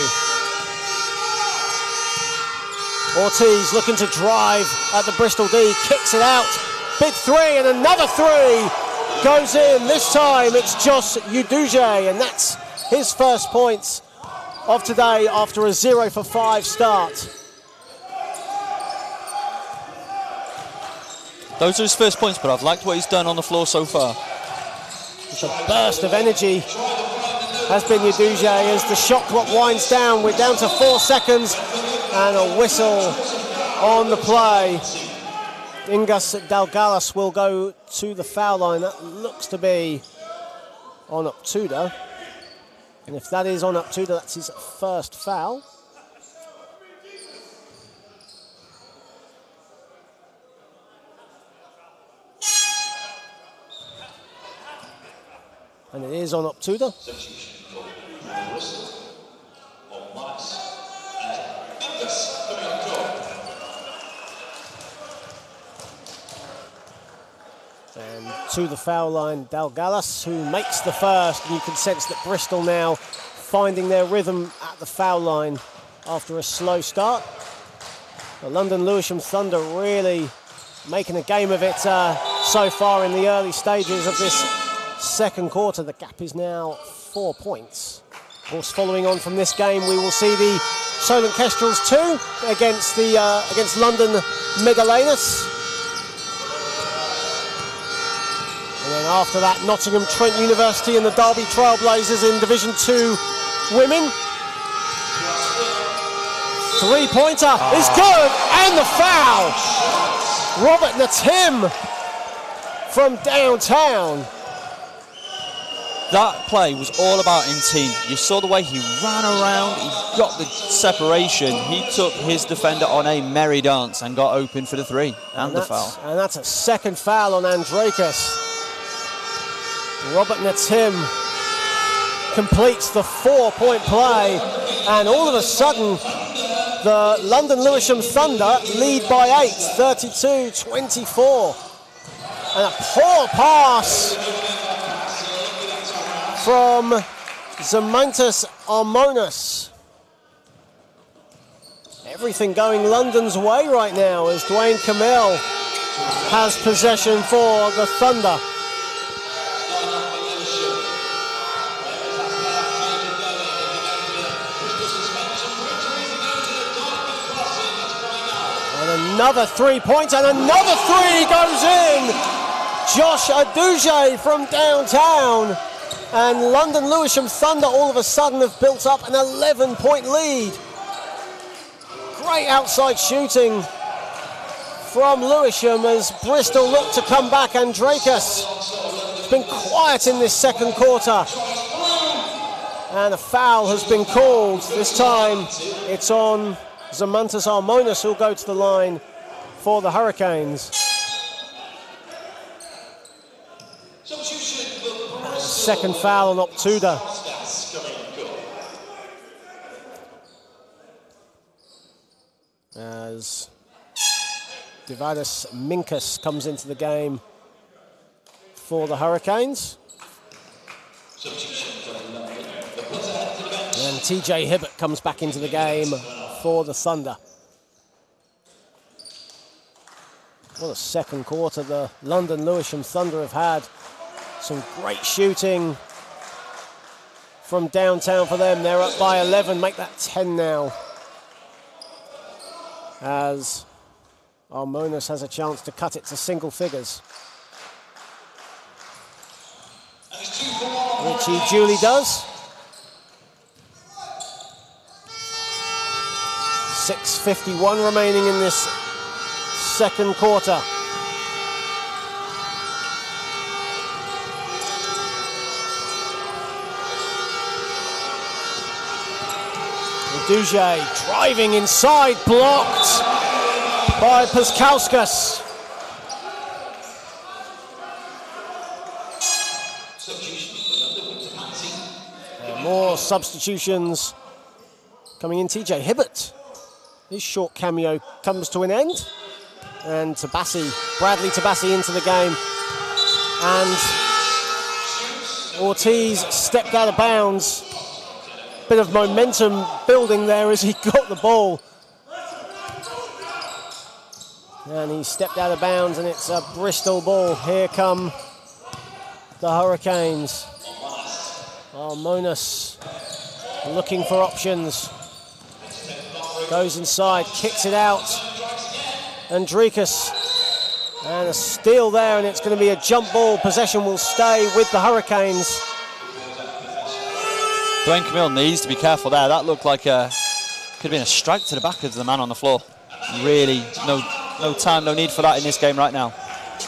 Ortiz looking to drive at the Bristol D, kicks it out. Big 3, and another 3 goes in. This time it's Josh Uduje, and that's his first points of today after a 0 for 5 start. Those are his first points, but I've liked what he's done on the floor so far. It's a burst of energy has been Uduje as the shot clock winds down. We're down to 4 seconds and a whistle on the play. Ingas Dalgalas will go to the foul line. That looks to be on Optuda. And if that is on Optuda, that's his first foul. And it is on Optuda. And to the foul line, Dalgalas, who makes the first. And you can sense that Bristol now finding their rhythm at the foul line after a slow start. The London Lewisham Thunder really making a game of it so far in the early stages of this second quarter. The gap is now 4 points. Of course, following on from this game, we will see the Solent Kestrels 2 against London Megalenus. after that, Nottingham Trent University and the Derby Trailblazers in Division 2 Women. Three-pointer is good, and the foul. Robert Natim from downtown. That play was all about in team. You saw the way he ran around, he got the separation. He took his defender on a merry dance and got open for the three and the foul. And that's a second foul on Andrakis. Robert Natim completes the 4-point play, and all of a sudden, the London Lewisham Thunder lead by 8, 32-24. And a poor pass from Zamantas Armonas. Everything going London's way right now as Dwayne Camille has possession for the Thunder. And another 3-pointer, and another three goes in. Josh Aduje from downtown. And London Lewisham Thunder all of a sudden have built up an 11-point lead. Great outside shooting from Lewisham as Bristol look to come back. Andrakis has been quiet in this second quarter. And a foul has been called. This time it's on Zamantas Armonas, who'll go to the line for the Hurricanes. Second foul on Optuda. As Dividus Minkus comes into the game for the Hurricanes. And TJ Hibbert comes back into the game for the Thunder. What a second quarter the London Lewisham Thunder have had. Some great shooting from downtown for them. They're up by 11, make that 10 now. As Armonas has a chance to cut it to single figures. Which he duly does. 6:51 remaining in this second quarter. Aduje driving inside, blocked by Paskauskas. More substitutions coming in. TJ Hibbert, his short cameo comes to an end. And Bradley Tabassi into the game. And Ortiz stepped out of bounds. Bit of momentum building there as he got the ball. And he stepped out of bounds, and it's a Bristol ball. Here come the Hurricanes. Armonas looking for options. Goes inside, kicks it out. Andrakis. And a steal there, and it's going to be a jump ball. Possession will stay with the Hurricanes. Dwayne Camille needs to be careful there. That looked like could have been a strike to the back of the man on the floor. Really, no time, no need for that in this game right now.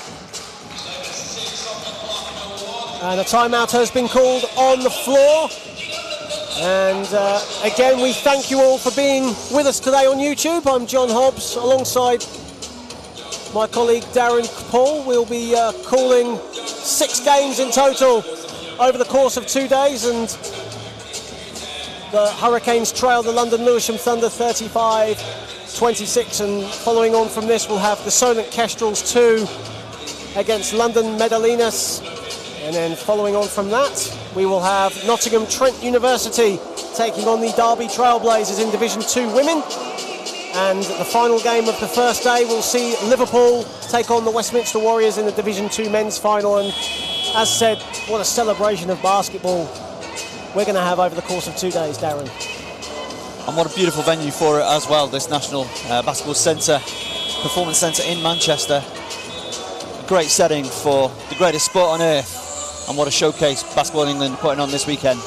And a timeout has been called on the floor. And again, we thank you all for being with us today on YouTube. I'm John Hobbs, alongside my colleague Darren Paul. We'll be calling 6 games in total over the course of 2 days, and the Hurricanes trail the London Lewisham Thunder 35-26, and following on from this, we'll have the Solent Kestrels 2 against London Medalinas, and then following on from that, we will have Nottingham Trent University taking on the Derby Trailblazers in Division 2 Women, and the final game of the first day will see Liverpool take on the Westminster Warriors in the Division 2 Men's Final. And as said, what a celebration of basketball we're going to have over the course of 2 days, Darren. And what a beautiful venue for it as well, this National Basketball Centre, Performance Centre in Manchester. A great setting for the greatest sport on earth, and what a showcase Basketball England putting on this weekend.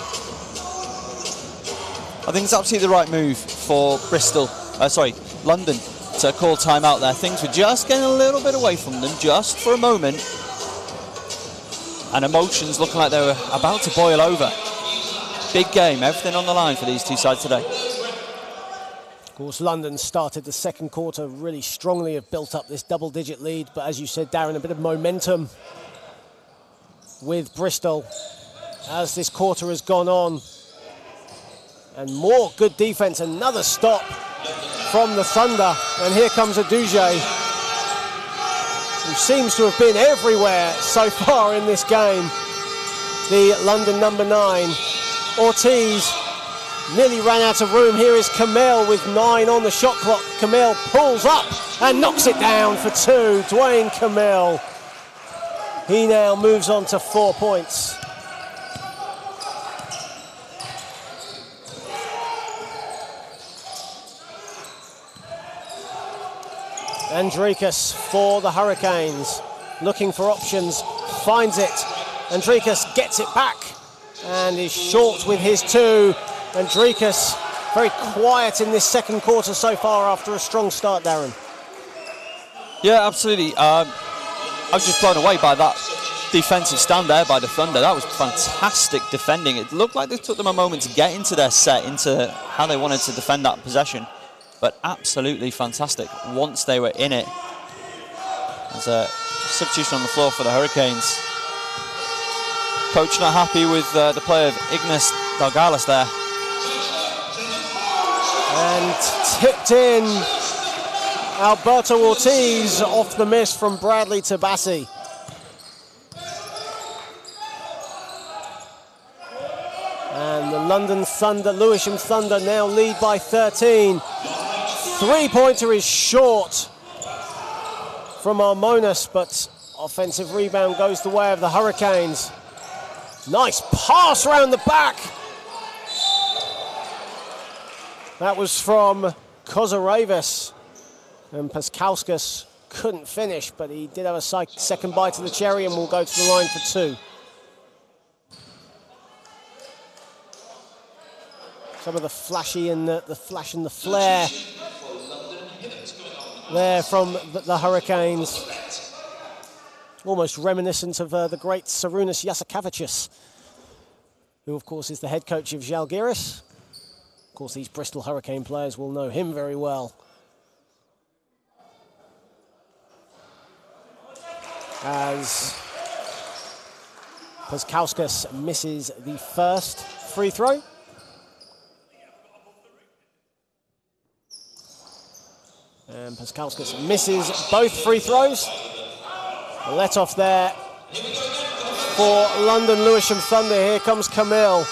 I think it's absolutely the right move for London to call time out there. Things were just getting a little bit away from them, just for a moment, and emotions looking like they were about to boil over. Big game, everything on the line for these two sides today. Of course, London started the second quarter really strongly, have built up this double-digit lead, but as you said, Darren, a bit of momentum with Bristol as this quarter has gone on. And more good defense, another stop from the Thunder. And here comes Aduje, who seems to have been everywhere so far in this game. The London number 9, Ortiz, nearly ran out of room. Here is Kamel with 9 on the shot clock. Kamel pulls up and knocks it down for 2. Dwayne Kamel. He now moves on to 4 points. Andrikas for the Hurricanes, looking for options, finds it. Andrikas gets it back and is short with his 2. Andrikas very quiet in this second quarter so far after a strong start, Darren. Yeah, absolutely. I was just blown away by that defensive stand there by the Thunder. That was fantastic defending. It looked like it took them a moment to get into their set, into how they wanted to defend that possession. But absolutely fantastic once they were in it. There's a substitution on the floor for the Hurricanes. Coach not happy with the play of Ignas Dalgalis there. And tipped in Alberto Ortiz off the miss from Bradley Tabassi. And the London Thunder, Lewisham Thunder now lead by 13. Three-pointer is short from Armonas, but offensive rebound goes the way of the Hurricanes. Nice pass around the back. That was from Kozarevis. And Paskauskas couldn't finish, but he did have a second bite of the cherry and will go to the line for 2. Some of the flashy and the flash and the flare there from the Hurricanes. Almost reminiscent of the great Sarunas Jasakavicius, who of course is the head coach of Žalgiris. Of course, these Bristol Hurricane players will know him very well. As Paskauskas misses the first free throw. And Paskauskas misses both free throws. A let off there for London Lewisham Thunder. Here comes Kamel.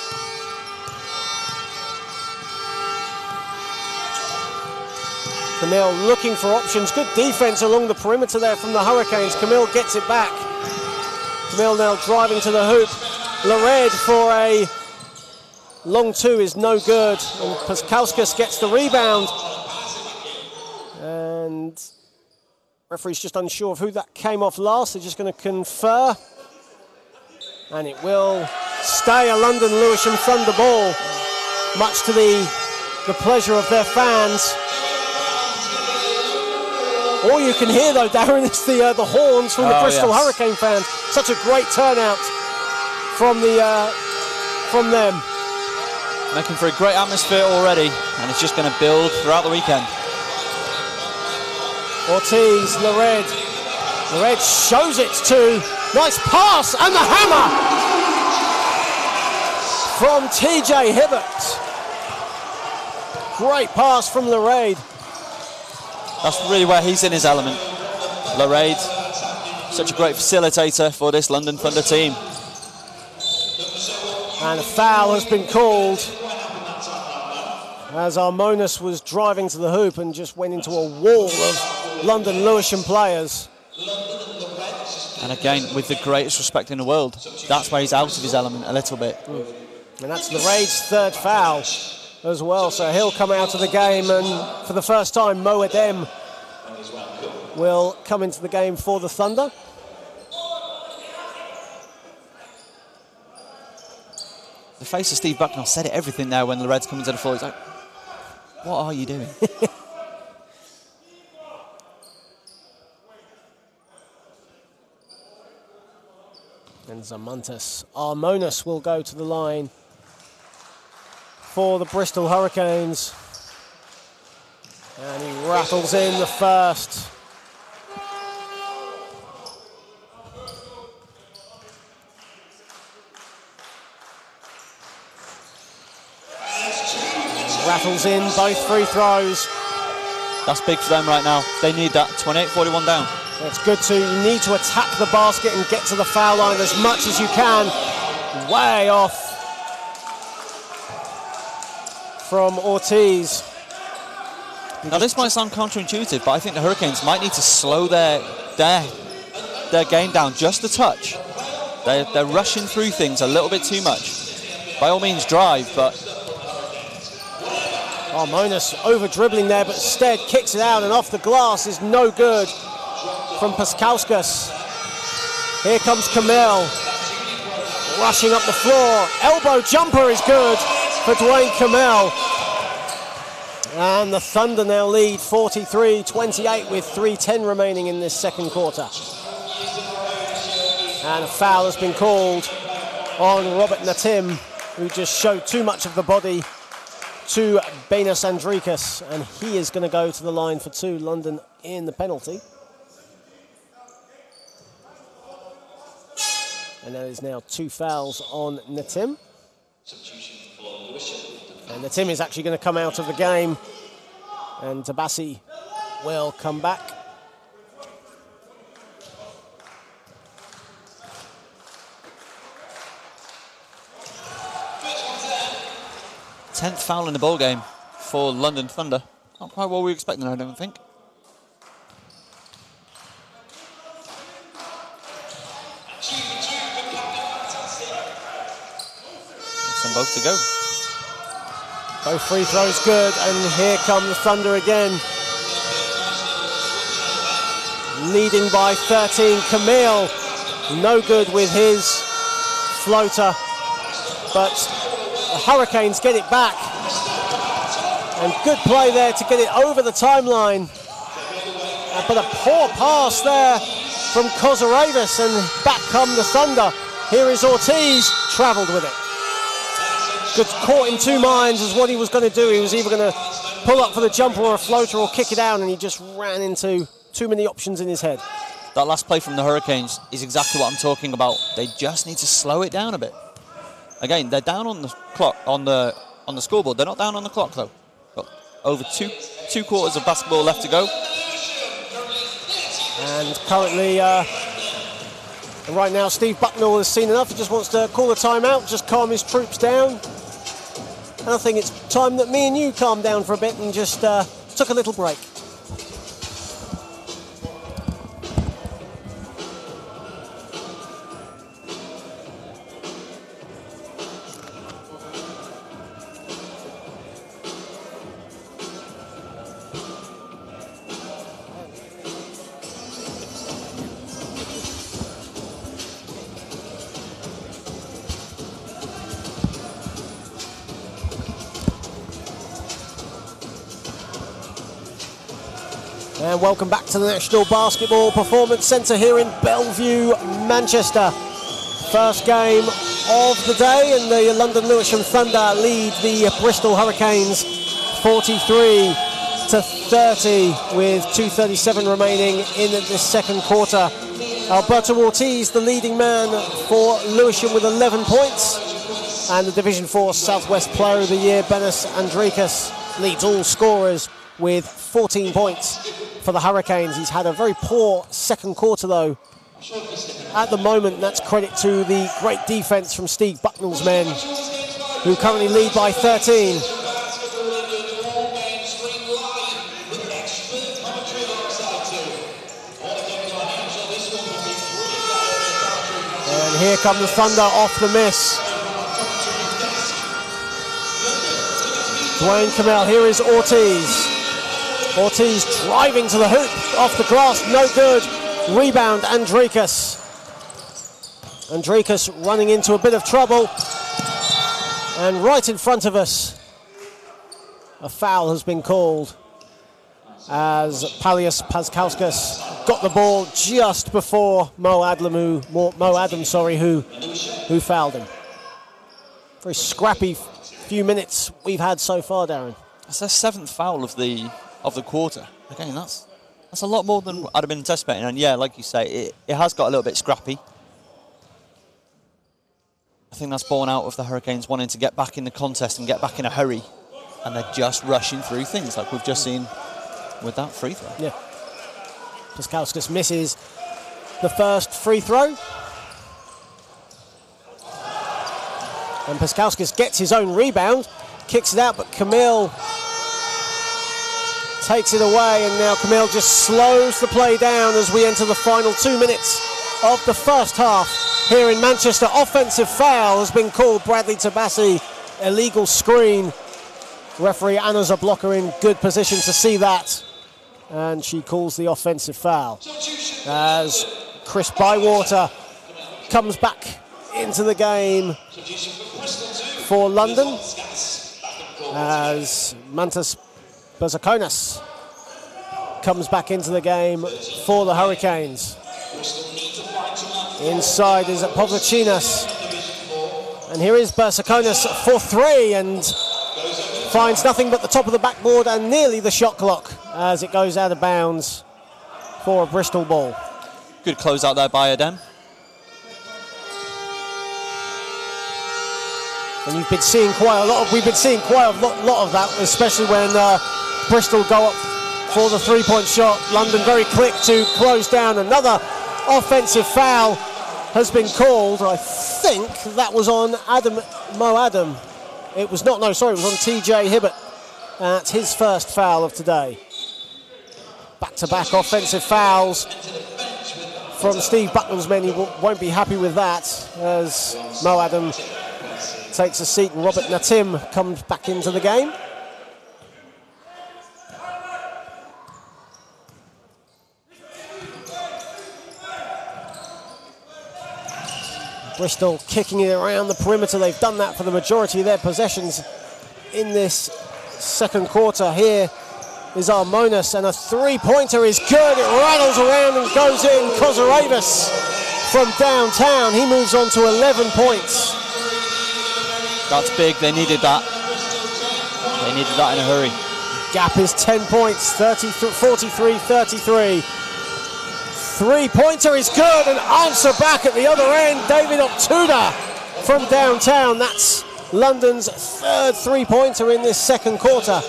Kamel looking for options. Good defense along the perimeter there from the Hurricanes. Kamel gets it back. Kamel now driving to the hoop. Lared for a long 2 is no good. And Paskauskas gets the rebound. And referee's just unsure of who that came off last. They're just going to confer. And it will stay a London Lewisham Thunder ball, much to the pleasure of their fans. All you can hear, though, Darren, is the horns from the Bristol Hurricane fans. Such a great turnout from them. Making for a great atmosphere already, and it's just going to build throughout the weekend. Ortiz, Lared. Lared shows it to, nice pass, and the hammer from TJ Hibbert. Great pass from Lared. That's really where he's in his element. Lared, such a great facilitator for this London Thunder team. And a foul has been called as Armonas was driving to the hoop and just went into a wall of London Lewisham players. And again, with the greatest respect in the world, that's where he's out of his element a little bit. And that's Lared's third foul as well, so he'll come out of the game, and for the first time, Mo Adem will come into the game for the Thunder. The face of Steve Bucknell said everything there when the Reds come into the floor. He's like, what are you doing? And Zamantas Armonas will go to the line for the Bristol Hurricanes. And he rattles in the first. Rattles in both free throws. That's big for them right now. They need that. 28-41 down. It's good to, you need to attack the basket and get to the foul line as much as you can. Way off from Ortiz. Now this might sound counterintuitive, but I think the Hurricanes might need to slow their game down just a touch. They're rushing through things a little bit too much. By all means drive, but... Armonas over dribbling there, but Stead kicks it out and off the glass is no good from Paskauskas. Here comes Camille, rushing up the floor. Elbow jumper is good for Dwayne Camille. And the Thunder now lead 43-28 with 3:10 remaining in this second quarter. And a foul has been called on Robert Natim, who just showed too much of the body to Benas Andrikas, and he is going to go to the line for two. London in the penalty. And that is now two fouls on Natim. And Natim is actually going to come out of the game, and Tabassi will come back. Tenth foul in the ball game for London Thunder. Not quite what we were expecting, I don't think. It's them both to go. Both free throws good, and here come the Thunder again. Leading by 13, Camille, no good with his floater, but the Hurricanes get it back. And good play there to get it over the timeline. But a poor pass there from Kozarevis, and back come the Thunder. Here is Ortiz, travelled with it. Good, caught in two minds as what he was going to do. He was either going to pull up for the jumper or a floater or kick it out, and he just ran into too many options in his head. That last play from the Hurricanes is exactly what I'm talking about. They just need to slow it down a bit. Again, they're down on the clock, on the scoreboard. They're not down on the clock though. Got over two quarters of basketball left to go. And currently, right now, Steve Bucknell has seen enough. He just wants to call a timeout, just calm his troops down. And I think it's time that me and you calm down for a bit and just took a little break. And welcome back to the National Basketball Performance Centre here in Bellevue, Manchester. First game of the day, and the London Lewisham Thunder lead the Bristol Hurricanes 43-30 with 2:37 remaining in this second quarter. Alberto Ortiz, the leading man for Lewisham, with 11 points. And the Division 4 Southwest Player of the Year, Benas Andrikas, leads all scorers with 14 points for the Hurricanes. He's had a very poor second quarter though. At the moment, that's credit to the great defense from Steve Bucknell's men, who currently lead by 13. And here come the Thunder off the miss. Dwayne Camille, here is Ortiz. Ortiz driving to the hoop, off the glass, no good. Rebound, Andrikas. Andrikas running into a bit of trouble. And right in front of us, a foul has been called as Palias Paskauskas got the ball just before Mo Adams, who fouled him. Very scrappy few minutes we've had so far, Darren. That's their 7th foul of the quarter. Again, that's a lot more than I'd have been anticipating. And yeah, like you say, it has got a little bit scrappy. I think that's born out of the Hurricanes wanting to get back in the contest and get back in a hurry. And they're just rushing through things like we've just seen with that free throw. Yeah. Paskauskas misses the first free throw. And Paskauskas gets his own rebound, kicks it out, but Camille takes it away, and now Camille just slows the play down as we enter the final 2 minutes of the first half here in Manchester. Offensive foul has been called. Bradley Tabassi, illegal screen. Referee Anna Zablocker in good position to see that, and she calls the offensive foul as Chris Bywater comes back into the game for London, as Mantas Berzakonis comes back into the game for the Hurricanes. Inside is Pavlichinas, and here is Berzakonis for 3 and finds nothing but the top of the backboard and nearly the shot clock as it goes out of bounds for a Bristol ball. Good close out there by Adem. And we've been seeing quite a lot of that, especially when Bristol go up for the three-point shot. London very quick to close down. Another offensive foul has been called. I think that was on Mo Adam. It was not, no, sorry, it was on TJ Hibbert. That's his first foul of today. Back-to-back offensive fouls from Steve Buckland's men. He won't be happy with that as Mo Adam takes a seat and Robert Natim comes back into the game. Bristol kicking it around the perimeter. They've done that for the majority of their possessions in this second quarter. Here is Armonas, and a three-pointer is good. It rattles around and goes in. Kozarevis from downtown. He moves on to 11 points. That's big. They needed that. They needed that in a hurry. Gap is 10 points, 43-33. Three-pointer is good, and answer back at the other end. David Optuda from downtown. That's London's third three-pointer in this second quarter.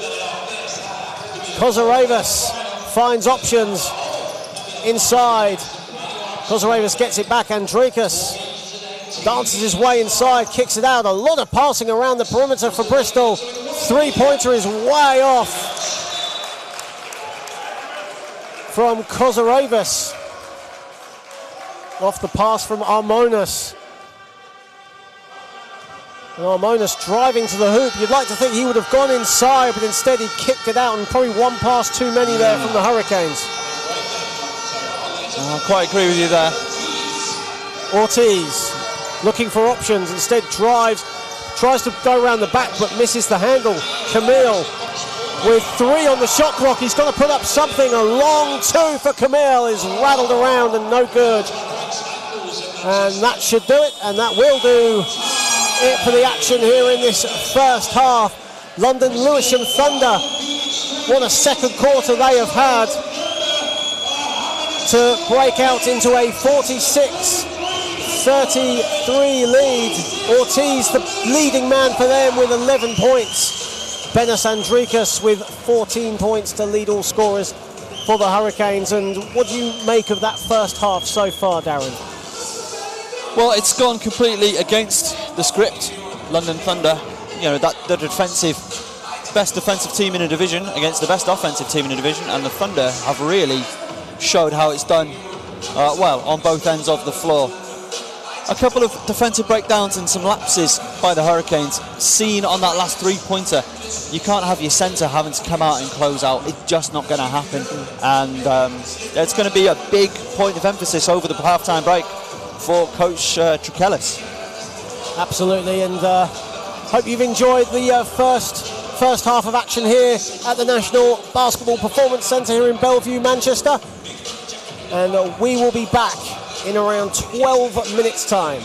Kozarevis finds options inside. Kozarevis gets it back. Andrikas dances his way inside, kicks it out. A lot of passing around the perimeter for Bristol. Three-pointer is way off from Kozarevis. Off the pass from Armonas. And Armonas driving to the hoop. You'd like to think he would have gone inside, but instead he kicked it out, and probably one pass too many there from the Hurricanes. I quite agree with you there. Ortiz looking for options, instead drives, tries to go around the back but misses the handle. Camille with 3 on the shot clock. He's got to put up something. A long 2 for Camille is rattled around and no good. And that should do it, and that will do it for the action here in this first half. London Lewisham Thunder, what a second quarter they have had to break out into a 46-33 lead. Ortiz, the leading man for them, with 11 points. Benas Andrikas with 14 points to lead all scorers for the Hurricanes. And what do you make of that first half so far, Darren? Well, it's gone completely against the script. London Thunder, you know, that the best defensive team in a division against the best offensive team in a division, and the Thunder have really showed how it's done well on both ends of the floor. A couple of defensive breakdowns and some lapses by the Hurricanes seen on that last three-pointer. You can't have your centre having to come out and close out. It's just not going to happen. And it's going to be a big point of emphasis over the half-time break for Coach Trukelis. Absolutely, and hope you've enjoyed the first half of action here at the National Basketball Performance Centre here in Bellevue, Manchester. And we will be back in around 12 minutes' time.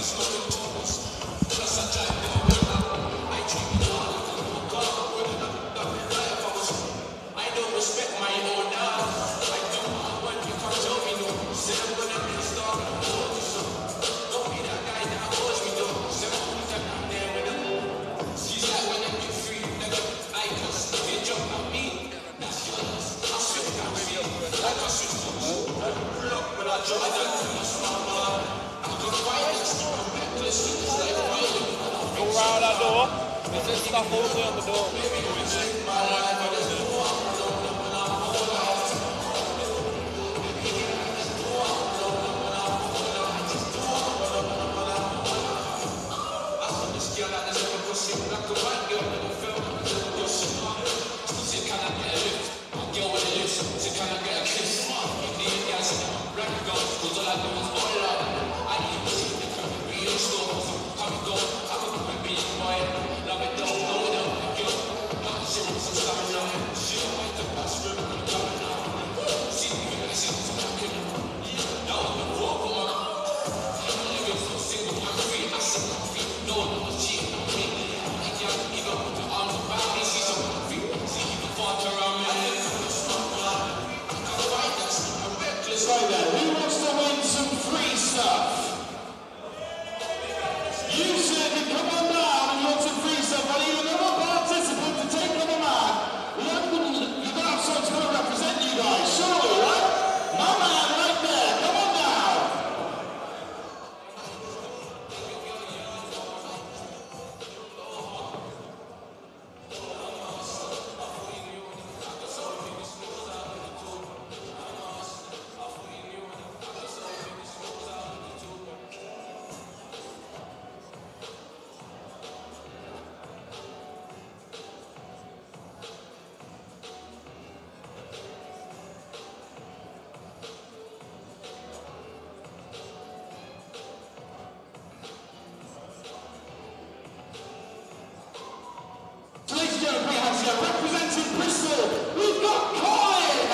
Representing Bristol, we've got Kyle.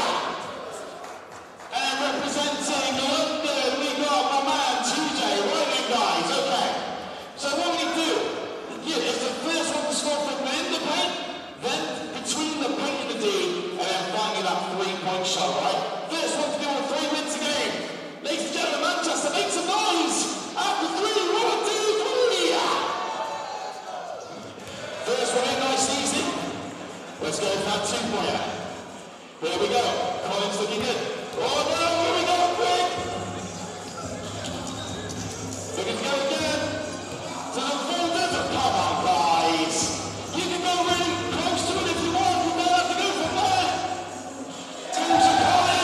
And representing London, we've got my man TJ. Right then, guys, okay. So what we do, is the first one to score from within the paint, then between the paint and the D, and then finally that three-point shot, right? First one to do with 3 wins a game. Ladies and gentlemen, Manchester, make some noise. After 3, 1, 2, 3. First one in, nice easy. Let's go for that 2-pointer. Here we go. Collins looking good. Oh no, here we go, quick! Looking to go again. To the full desert. Come on, guys. You can go really close to it if you want. You don't have to go from there. To Kyle.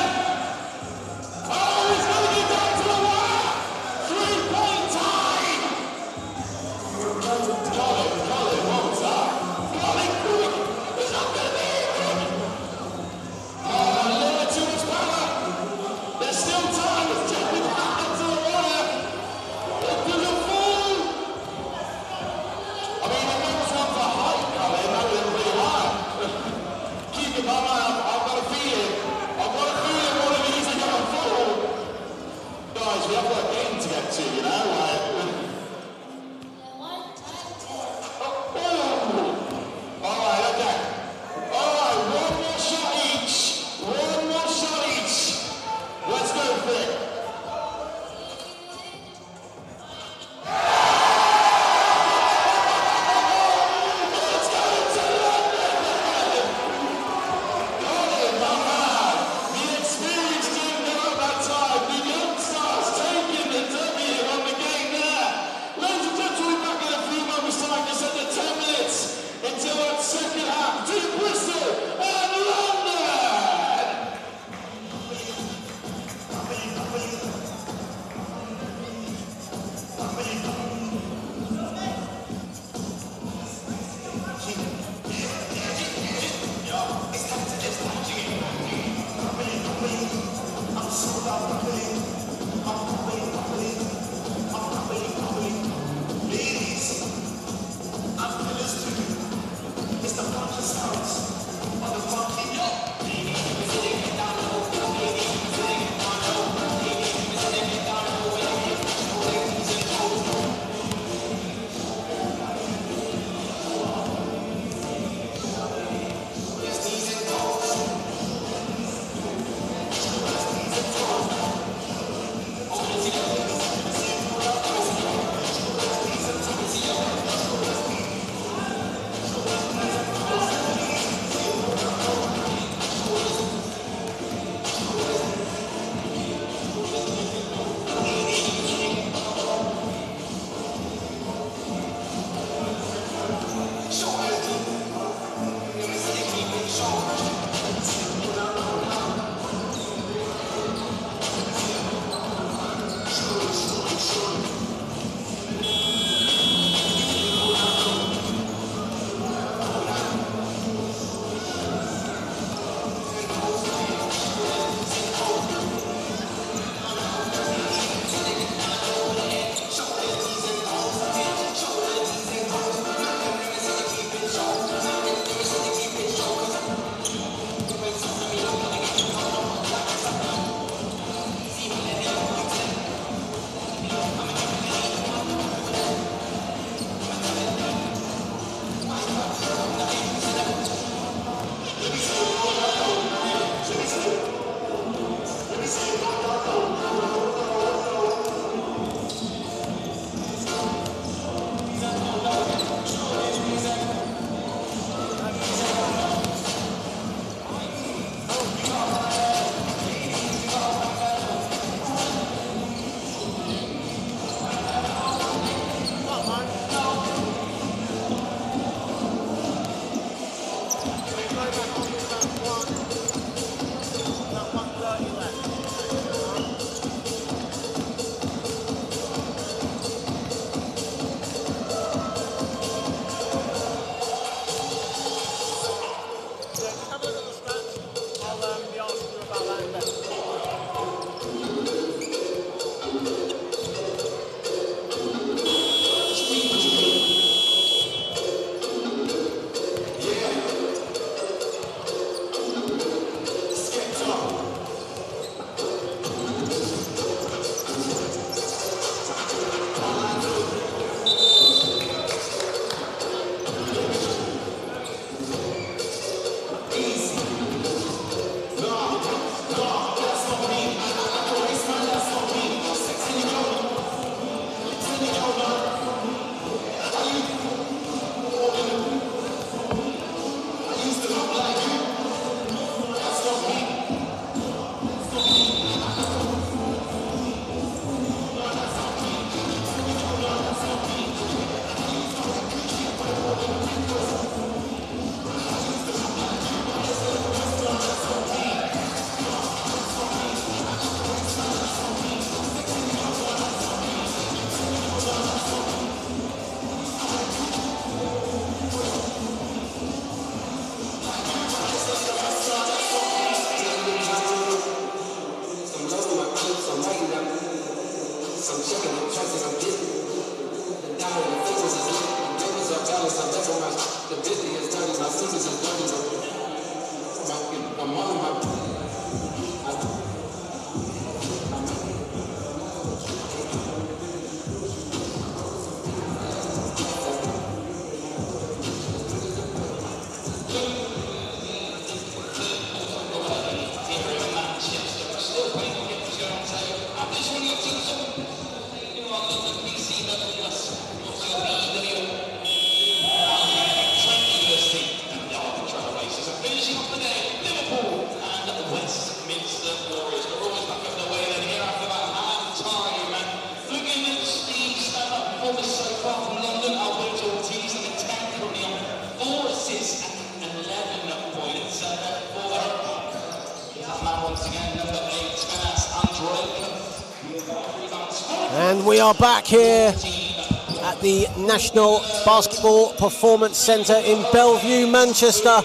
And we are back here at the National Basketball Performance Centre in Bellevue, Manchester,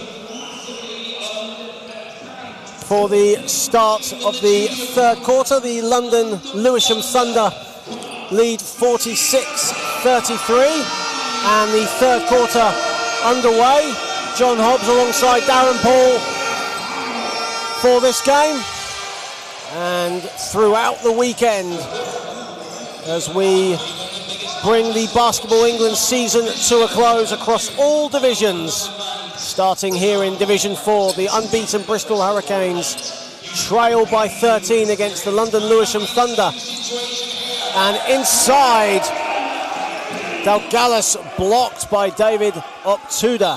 for the start of the third quarter. The London Lewisham Thunder lead 46-33, and the third quarter underway. John Hobbs alongside Darren Paul for this game, and throughout the weekend, as we bring the Basketball England season to a close across all divisions. Starting here in Division 4, the unbeaten Bristol Hurricanes trail by 13 against the London Lewisham Thunder. And inside, Dalgallis blocked by David Optuda.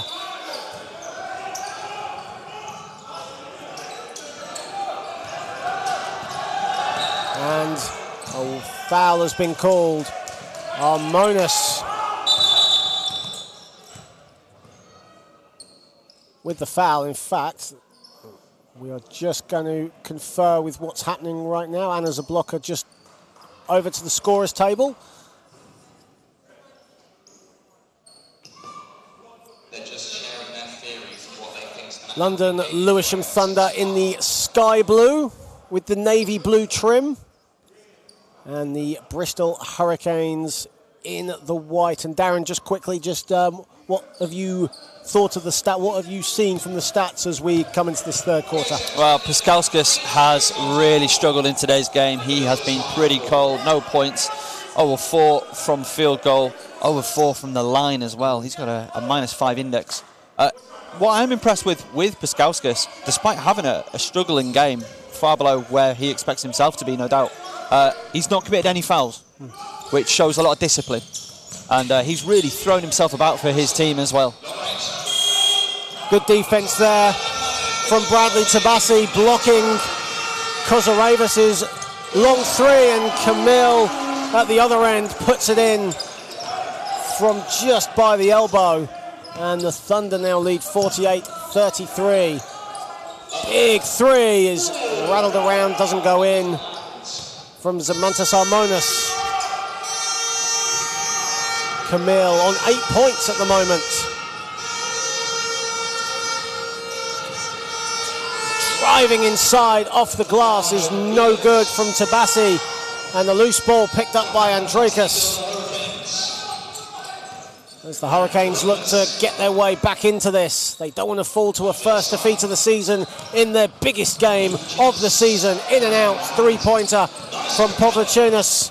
And a foul has been called. Armonis with the foul. In fact, we are just going to confer with what's happening right now. Anna Zabloka just over to the scorer's table. They're just sharing their theories of what they think's going to London Lewisham Thunder in the sky blue with the navy blue trim, and the Bristol Hurricanes in the white. And Darren, just quickly, what have you thought of the stat? What have you seen from the stats as we come into this third quarter? Well, Paskauskas has really struggled in today's game. He has been pretty cold, no points, 0-4 from field goal, 0-4 from the line as well. He's got a -5 index. What I'm impressed with Paskauskas, despite having a struggling game, far below where he expects himself to be, no doubt, he's not committed any fouls, which shows a lot of discipline. And he's really thrown himself about for his team as well. Good defense there from Bradley Tabassi, blocking Kozarevis's long three, and Camille at the other end puts it in from just by the elbow. And the Thunder now lead 48-33. Big three is rattled around, doesn't go in, from Zamantas Armonis. Camille on 8 points at the moment. Driving inside off the glass is no good from Tabassi, and the loose ball picked up by Andrakis. As the Hurricanes look to get their way back into this, they don't want to fall to a first defeat of the season in their biggest game of the season. In and out, three-pointer from Povlachinas.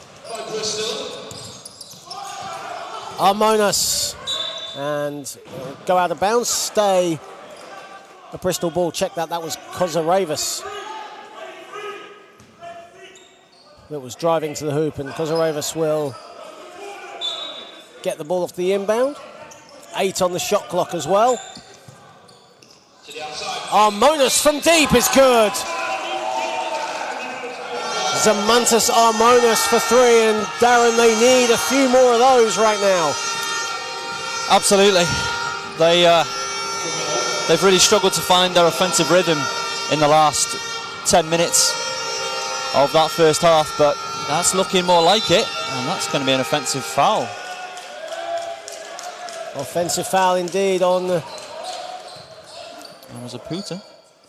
Armonis, and go out of bounds, stay. A Bristol ball, check that, that was Kozarevis that was driving to the hoop, and Kozarevis will get the ball off the inbound. 8 on the shot clock as well. Armonis from deep is good. Zamantas Armonis for 3, and Darren, they need a few more of those right now. Absolutely. They've really struggled to find their offensive rhythm in the last 10 minutes of that first half, but that's looking more like it, and that's going to be an offensive foul. Offensive foul indeed on... That was a Puta.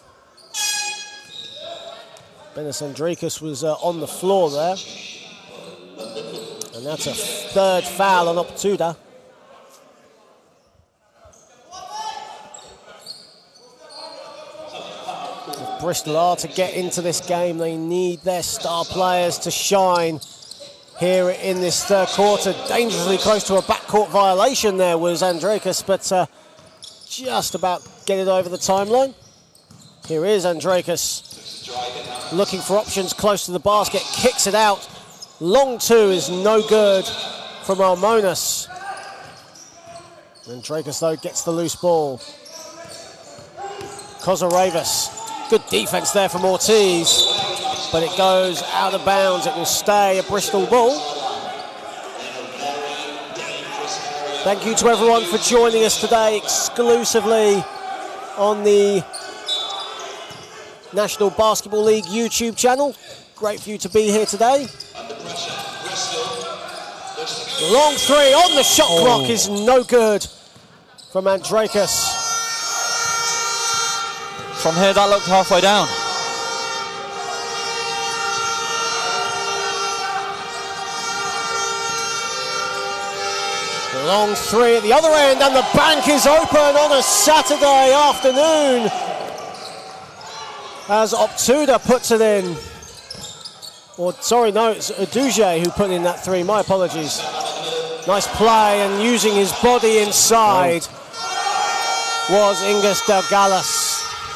Benis Andrakis was on the floor there. And that's a third foul on Optuda. Bristol are to get into this game. They need their star players to shine here in this third quarter. Dangerously close to a backcourt violation there was Andrakis, but just about get it over the timeline. Here is Andrakis looking for options close to the basket, kicks it out. Long two is no good from Almonas. Andrakis, though, gets the loose ball. Kozarevis, good defense there from Ortiz, but it goes out of bounds. It will stay a Bristol ball. Thank you to everyone for joining us today exclusively on the National Basketball League YouTube channel. Great for you to be here today. Long three on the shot clock is no good from Andrakis. From here, that looked halfway down. Long three at the other end, and the bank is open on a Saturday afternoon as Optuda puts it in. Or, sorry, no, it's Uduje who put in that three. My apologies. Nice play, and using his body inside was Ingus Delgalas.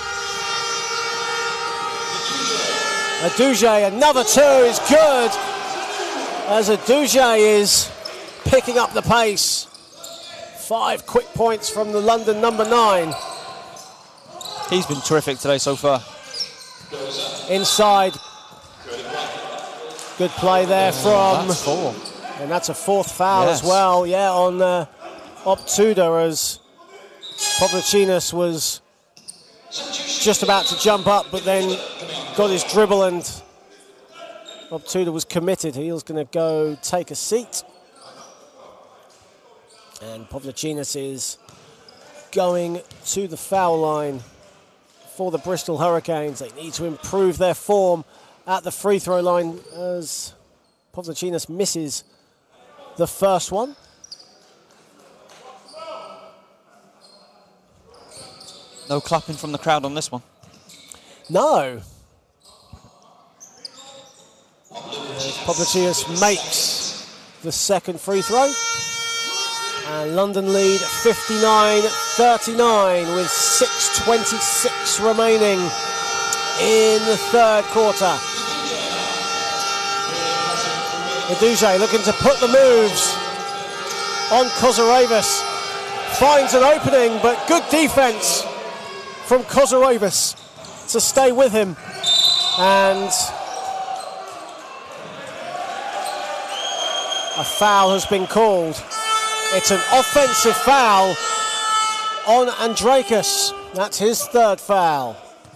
Uduje, another two is good, as Uduje is picking up the pace. 5 quick points from the London number 9. He's been terrific today so far. Inside. Good play there from... That's 4. And that's a 4th foul as well, yeah, on Optuda, as Pavličinas was just about to jump up, but then got his dribble, and Optuda was committed. He was going to go take a seat. And Pavličinas is going to the foul line for the Bristol Hurricanes. They need to improve their form at the free throw line, as Pavličinas misses the first one. No clapping from the crowd on this one. No. Pavličinas makes the second free throw. And London lead 59-39 with 6:26 remaining in the third quarter. Uduje looking to put the moves on Kozarevis. Finds an opening, but good defense from Kozarevis to stay with him. And a foul has been called. It's an offensive foul on Andrakis. That's his third foul.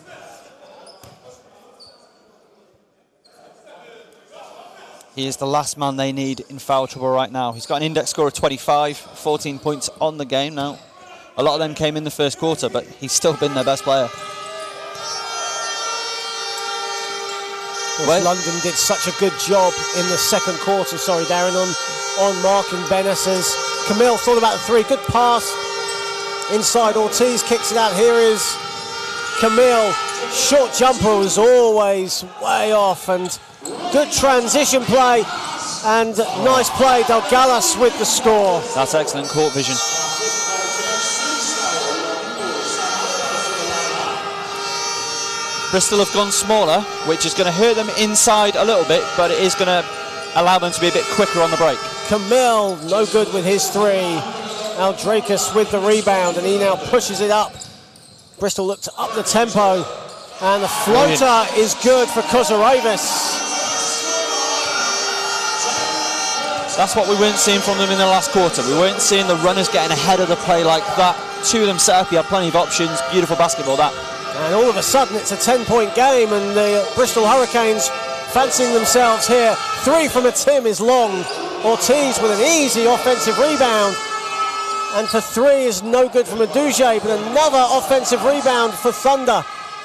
He is the last man they need in foul trouble right now. He's got an index score of 25, 14 points on the game now. A lot of them came in the first quarter, but he's still been their best player. London did such a good job in the second quarter, sorry Darren, on marking Bennis, as Camille thought about the three. Good pass inside, Ortiz kicks it out. Here is Camille. Short jumper was always way off, and good transition play, and nice play. Delgalas with the score. That's excellent court vision. Bristol have gone smaller, which is going to hurt them inside a little bit, but it is going to allow them to be a bit quicker on the break. Camille, no good with his three. Andrakis with the rebound, and he now pushes it up. Bristol look to up the tempo, and the floater is good for Kozarevis. That's what we weren't seeing from them in the last quarter. We weren't seeing the runners getting ahead of the play like that. Two of them set up, he had plenty of options. Beautiful basketball, that. And all of a sudden it's a 10-point game, and the Bristol Hurricanes fancying themselves here. Three from a Tim is long. Ortiz with an easy offensive rebound. And for three is no good from Uduje, but another offensive rebound for Thunder.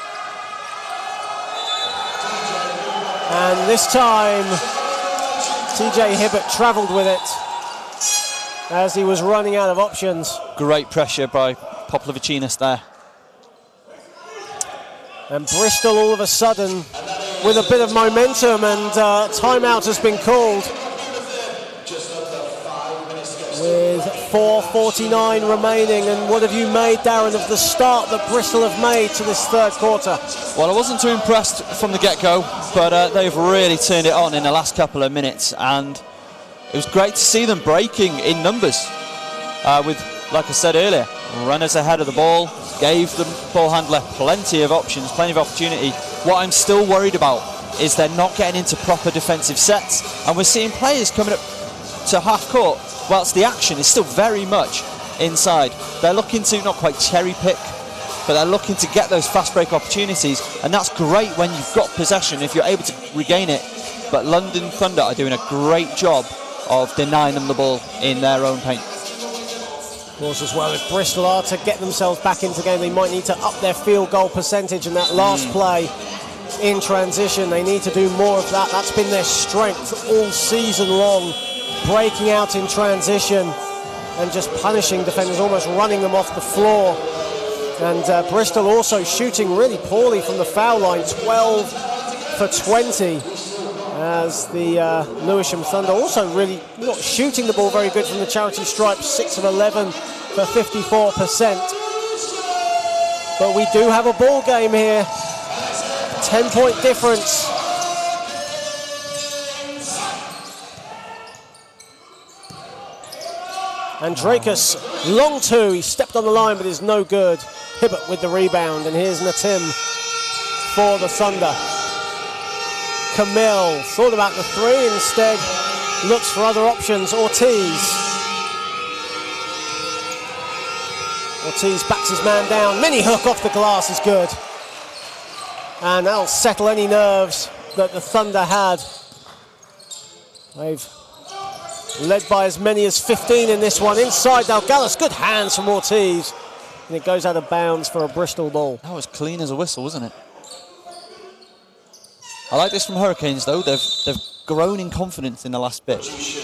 And this time, TJ Hibbert travelled with it as he was running out of options. Great pressure by Pavličinas there. And Bristol all of a sudden with a bit of momentum, and timeout has been called with 4:49 remaining. And what have you made, Darren, of the start that Bristol have made to this third quarter? Well, I wasn't too impressed from the get-go, but they've really turned it on in the last couple of minutes, and it was great to see them breaking in numbers with, like I said earlier, runners ahead of the ball, gave the ball handler plenty of options, plenty of opportunity. What I'm still worried about is they're not getting into proper defensive sets, and we're seeing players coming up to half court whilst the action is still very much inside. They're looking to not quite cherry pick, but they're looking to get those fast break opportunities, and that's great when you've got possession if you're able to regain it. But London Thunder are doing a great job of denying them the ball in their own paint. Of course, as well, if Bristol are to get themselves back into the game, they might need to up their field goal percentage, and that last play in transition, they need to do more of that. That's been their strength all season long, breaking out in transition and just punishing defenders, almost running them off the floor. And Bristol also shooting really poorly from the foul line, 12 for 20, as the Lewisham Thunder also really not shooting the ball very good from the charity stripe, 6 of 11 for 54%. But we do have a ball game here, 10-point difference. Andrakis, long two, he stepped on the line but is no good. Hibbert with the rebound, and here's Natim for the Thunder. Camille thought about the three, instead looks for other options. Ortiz backs his man down, mini hook off the glass is good. And that'll settle any nerves that the Thunder had. They've led by as many as 15 in this one. Inside Dalgalas, good hands from Ortiz. And it goes out of bounds for a Bristol ball. That was clean as a whistle, wasn't it? I like this from Hurricanes, though. They've grown in confidence in the last bit.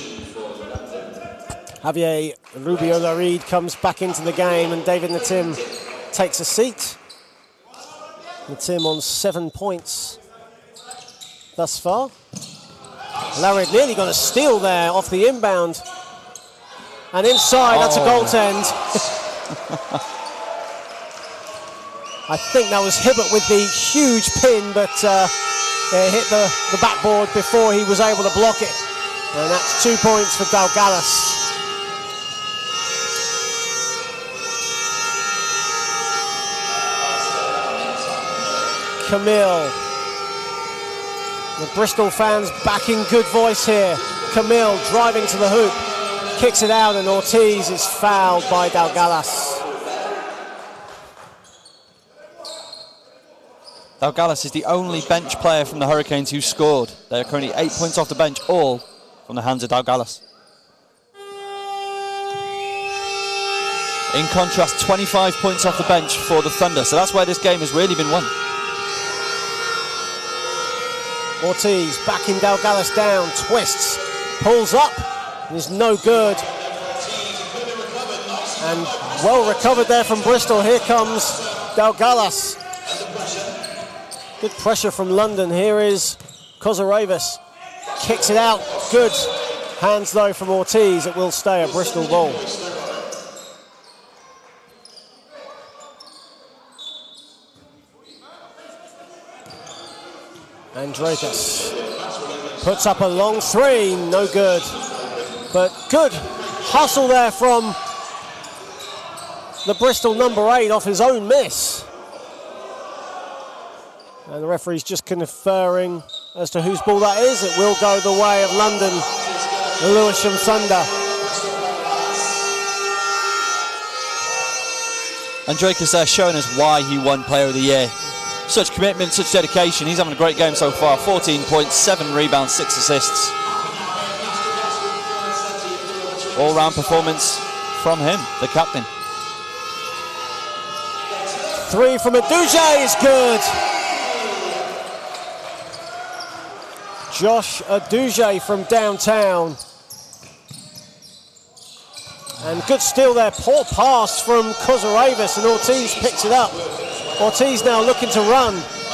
Javier Rubio-Larid comes back into the game, and David Natim takes a seat. Natim on 7 points thus far. Larid nearly got a steal there off the inbound. And inside, that's a goaltend. I think that was Hibbert with the huge pin, but it hit the backboard before he was able to block it. And that's 2 points for Dalgalas. Camille. The Bristol fans back in good voice here. Camille driving to the hoop, kicks it out, and Ortiz is fouled by Dalgalas. Dalgalas is the only bench player from the Hurricanes who scored. They are currently 8 points off the bench, all from the hands of Dalgalas. In contrast, 25 points off the bench for the Thunder, so that's where this game has really been won. Ortiz backing Dalgalas down, twists, pulls up, and is no good. And well recovered there from Bristol. Here comes Dalgalas. Good pressure from London. Here is Kozarevis. Kicks it out. Good hands though from Ortiz. It will stay a Bristol ball. Andrakis puts up a long three, no good. But good hustle there from the Bristol number 8 off his own miss. And the referee's just conferring as to whose ball that is. It will go the way of London, the Lewisham Thunder. Andrakis there showing us why he won Player of the Year. Such commitment, such dedication. He's having a great game so far. 14 points, 7 rebounds, 6 assists. All-round performance from him, the captain. 3 from Aduje is good. Josh Aduje from downtown. And good steal there. Poor pass from Kozarevis, and Ortiz picks it up. Ortiz now looking to run.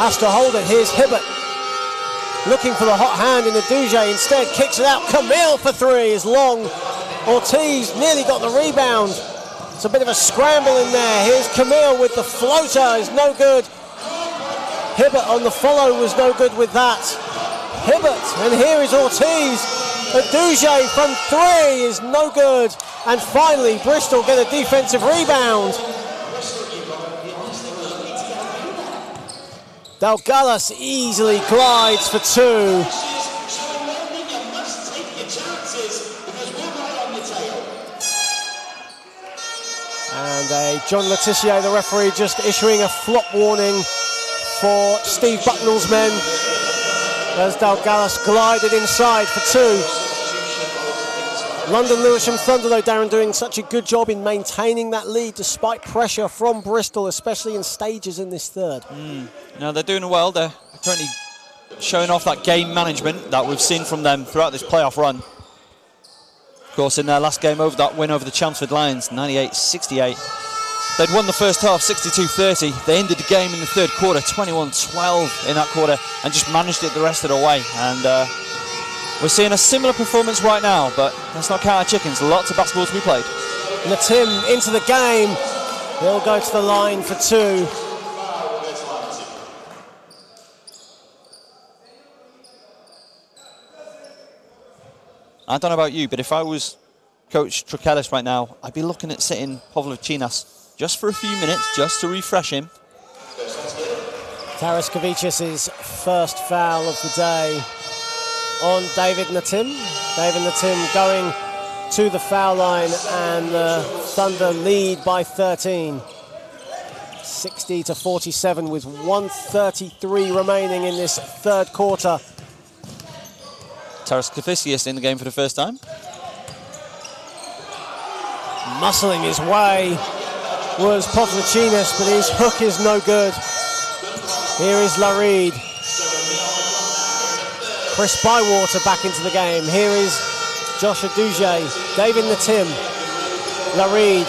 has to hold it. Here's Hibbert looking for the hot hand in the Duje. Instead, kicks it out. Camille for three is long. Ortiz nearly got the rebound. It's a bit of a scramble in there. Here's Camille with the floater. Is no good. Hibbert on the follow was no good with that. Hibbert, and here is Ortiz. The Duje from three is no good. And finally, Bristol get a defensive rebound. Dalgalas easily glides for two. And John Letitia, the referee, just issuing a flop warning for Steve Bucknell's men as Dalgalas glided inside for two. London Lewisham Thunder, though, Darren, doing such a good job in maintaining that lead despite pressure from Bristol, especially in stages in this third. No, they're doing well. They're currently showing off that game management that we've seen from them throughout this playoff run. Of course, in their last game over, that win over the Chelmsford Lions, 98-68. They'd won the first half 62-30. They ended the game in the third quarter, 21-12 in that quarter, and just managed it the rest of the way. And we're seeing a similar performance right now, but let's not count our chickens. Lots of basketball to be played. Natim into the game. He'll go to the line for two. I don't know about you, but if I was Coach Trokelis right now, I'd be looking at sitting Pavlovchinas just for a few minutes, just to refresh him. Taras Kavicius' first foul of the day on David Natim. David Natim going to the foul line, and the Thunder lead by 13. 60-47 with 1:33 remaining in this third quarter. Taras Kavicius in the game for the first time. Muscling his way was Pavlovchinas, but his hook is no good. Here is Lareed. Chris Bywater back into the game. Here is Josh Aduje, David Natim, Lareed.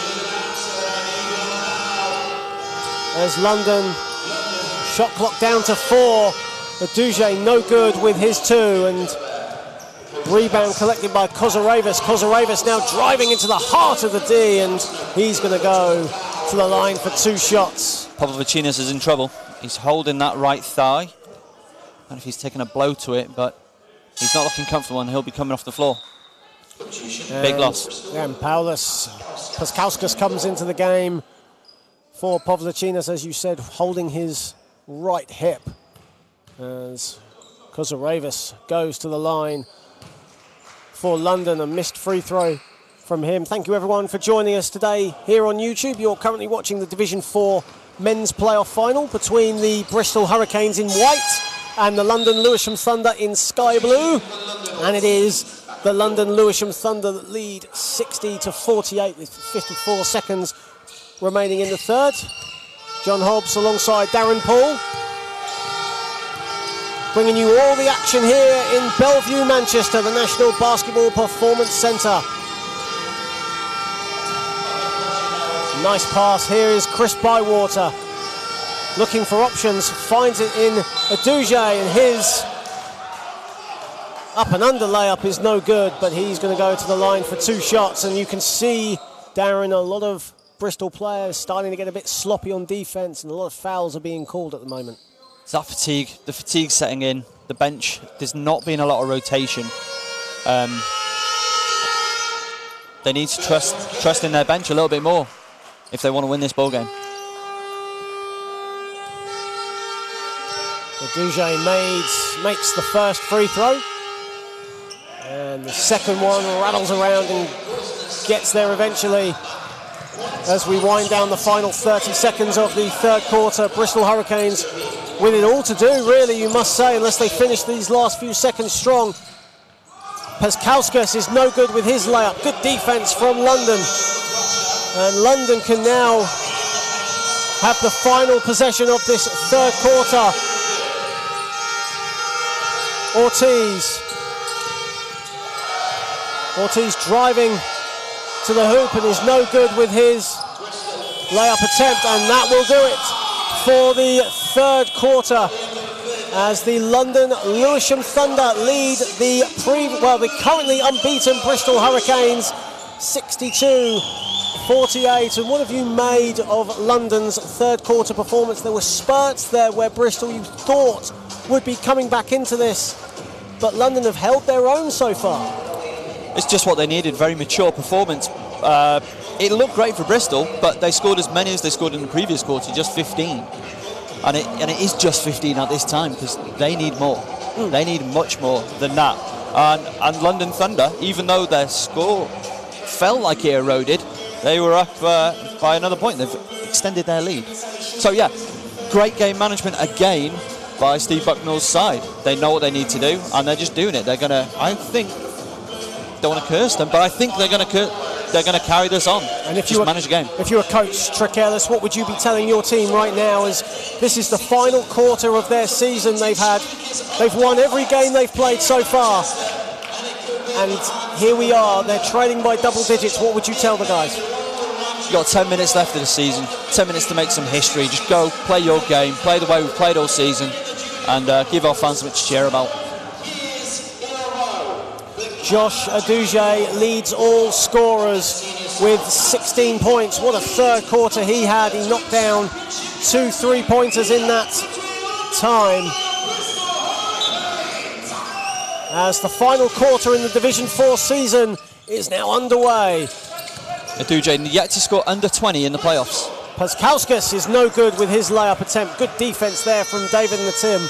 As London, shot clock down to 4. Aduje no good with his two, and rebound collected by Kozarevis. Kozarevis now driving into the heart of the D, and he's going to go to the line for two shots. Pavlovchinas is in trouble. He's holding that right thigh. I don't know if he's taking a blow to it, but he's not looking comfortable, and he'll be coming off the floor. Big loss. And Paulus Paskauskas comes into the game for Pavlovchinas, as you said, holding his right hip, as Kozarevis goes to the line for London. A missed free throw from him. Thank you everyone for joining us today here on YouTube. You're currently watching the Division 4 men's playoff final between the Bristol Hurricanes in white and the London Lewisham Thunder in sky blue. And it is the London Lewisham Thunder that lead 60-48 with 54 seconds remaining in the third. John Hobbs alongside Darren Paul, bringing you all the action here in Bellevue, Manchester, the National Basketball Performance Centre. Nice pass. Here is Chris Bywater looking for options, finds it in Aduje, and his up and under layup is no good, but he's going to go to the line for two shots. And you can see, Darren, a lot of Bristol players starting to get a bit sloppy on defence, and a lot of fouls are being called at the moment. It's that fatigue, the fatigue setting in. The bench, there's not been a lot of rotation. They need to trust in their bench a little bit more if they want to win this ball game. Aduje makes the first free throw, and the second one rattles around and gets there eventually. As we wind down the final 30 seconds of the third quarter, Bristol Hurricanes with it all to do, really, you must say, unless they finish these last few seconds strong. Paskauskas is no good with his layup. Good defense from London. And London can now have the final possession of this third quarter. Ortiz driving to the hoop and is no good with his layup attempt, and that will do it for the third quarter as the London Lewisham Thunder lead the currently unbeaten Bristol Hurricanes 62-48. And what have you made of London's third quarter performance? There were spurts there where Bristol, you thought, would be coming back into this, but London have held their own so far. It's just what they needed, very mature performance. It looked great for Bristol, but they scored as many as they scored in the previous quarter, just 15. And it is just 15 at this time because they need more. They need much more than that. And London Thunder, even though their score felt like it eroded, they were up by another point. They've extended their lead. So yeah, great game management again by Steve Bucknall's side. They know what they need to do, and they're just doing it. They're gonna, I think, don't want to curse them, but I think they're gonna carry this on. And if you manage the game. If you're a coach, Trekellis, what would you be telling your team right now? As this is the final quarter of their season. They've won every game they've played so far, and here we are. They're trailing by double digits. What would you tell the guys? You've got 10 minutes left of the season. 10 minutes to make some history. Just go play your game, play the way we've played all season, and give our fans something to cheer about. Josh Aduje leads all scorers with 16 points. What a third quarter he had. He knocked down 2 3-pointers in that time. As the final quarter in the Division 4 season is now underway. Aduje yet to score under 20 in the playoffs. Paskauskas is no good with his layup attempt. Good defense there from David Natim.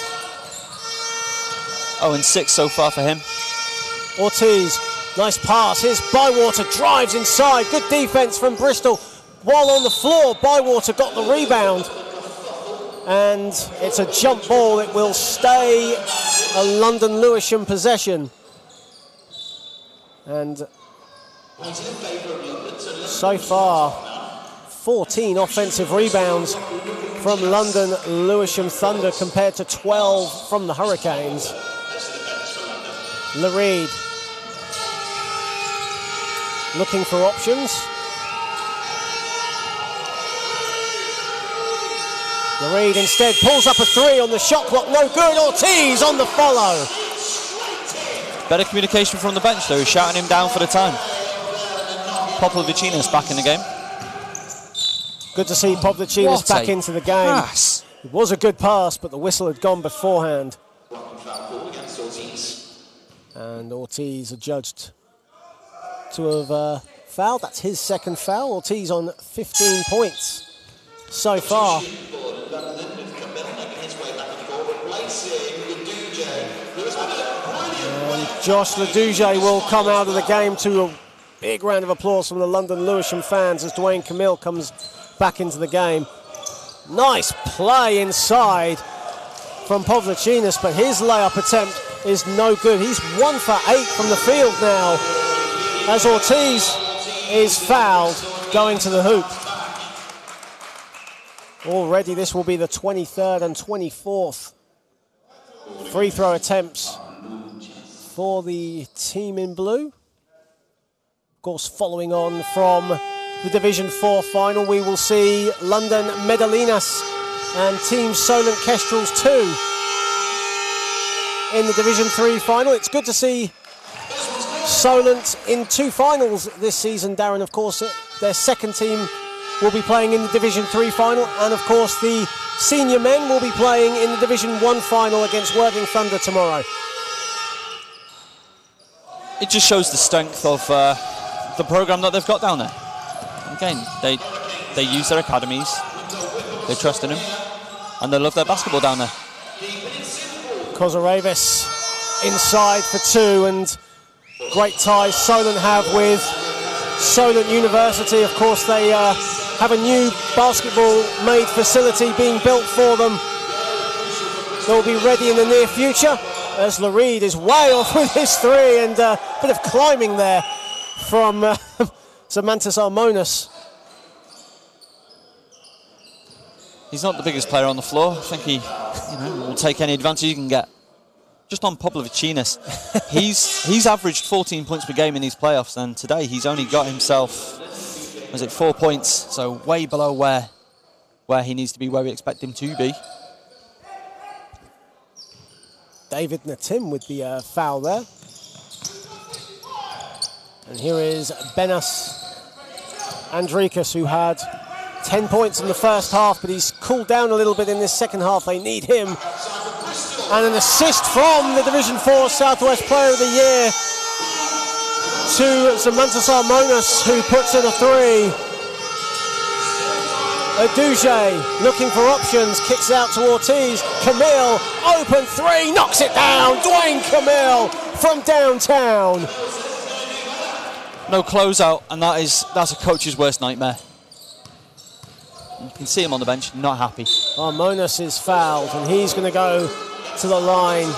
0-6 so far for him. Ortiz, nice pass. Here's Bywater, drives inside. Good defense from Bristol. While on the floor, Bywater got the rebound. And it's a jump ball. It will stay a London Lewisham possession. And so far, 14 offensive rebounds from London Lewisham Thunder compared to 12 from the Hurricanes. Lareed looking for options. Lareed instead pulls up a 3 on the shot clock. No good. Ortiz on the follow. Better communication from the bench though, shouting him down for the time. Popovicinas back in the game. Good to see Popovicinas back into the game. Pass. It was a good pass, but the whistle had gone beforehand. And Ortiz adjudged to have fouled. That's his second foul. Ortiz on 15 points so far. And Josh Laduje will come out of the game to a big round of applause from the London Lewisham fans as Dwayne Camille comes back into the game. Nice play inside from Pavlicinas, but his layup attempt is no good. He's 1 for 8 from the field now as Ortiz is fouled going to the hoop. Already this will be the 23rd and 24th free throw attempts for the team in blue. Of course, following on from the Division 4 final, we will see London Medalinas and Team Solent Kestrels 2 in the Division 3 final. It's good to see Solent in 2 finals this season, Darren. Of course, their second team will be playing in the Division 3 final, and of course the senior men will be playing in the Division 1 final against Worthing Thunder tomorrow. It just shows the strength of the programme that they've got down there. Again, they use their academies, they trust in them, and they love their basketball down there. Kozarevis inside for 2, and great ties Solent have with Solent University. Of course, they have a new basketball-made facility being built for them. They'll be ready in the near future as Lareed is way off with his 3, and a bit of climbing there from Zamantas Armonas. He's not the biggest player on the floor. I think he will take any advantage he can get. Just on Pavlicinas, he's averaged 14 points per game in these playoffs, and today he's only got himself, 4 points, so way below where he needs to be, where we expect him to be. David Natim with the foul there. And here is Benas Andrikas, who had 10 points in the first half, but he's cooled down a little bit in this second half. They need him. And an assist from the Division 4 Southwest Player of the Year to Zamantas Armonas, who puts in a three. Aduje looking for options, kicks out to Ortiz. Camille, open three, knocks it down. Dwayne Camille from downtown. No closeout, and that's a coach's worst nightmare. You can see him on the bench, not happy. Armonas is fouled, and he's going to go to the line.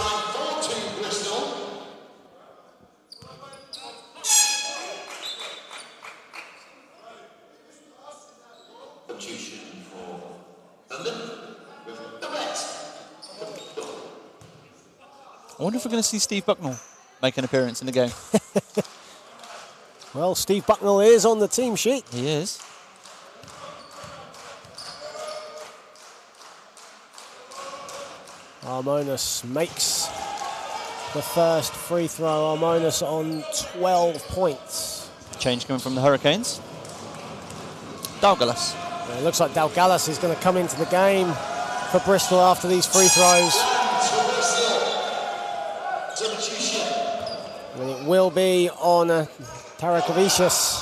I wonder if we're going to see Steve Bucknell make an appearance in the game. Well, Steve Bucknell is on the team sheet. He is. Armonas makes the first free throw. Armonas on 12 points. Change coming from the Hurricanes. Dalgalas. It looks like Dalgalas is going to come into the game for Bristol after these free throws. And it will be on Tarakavicius.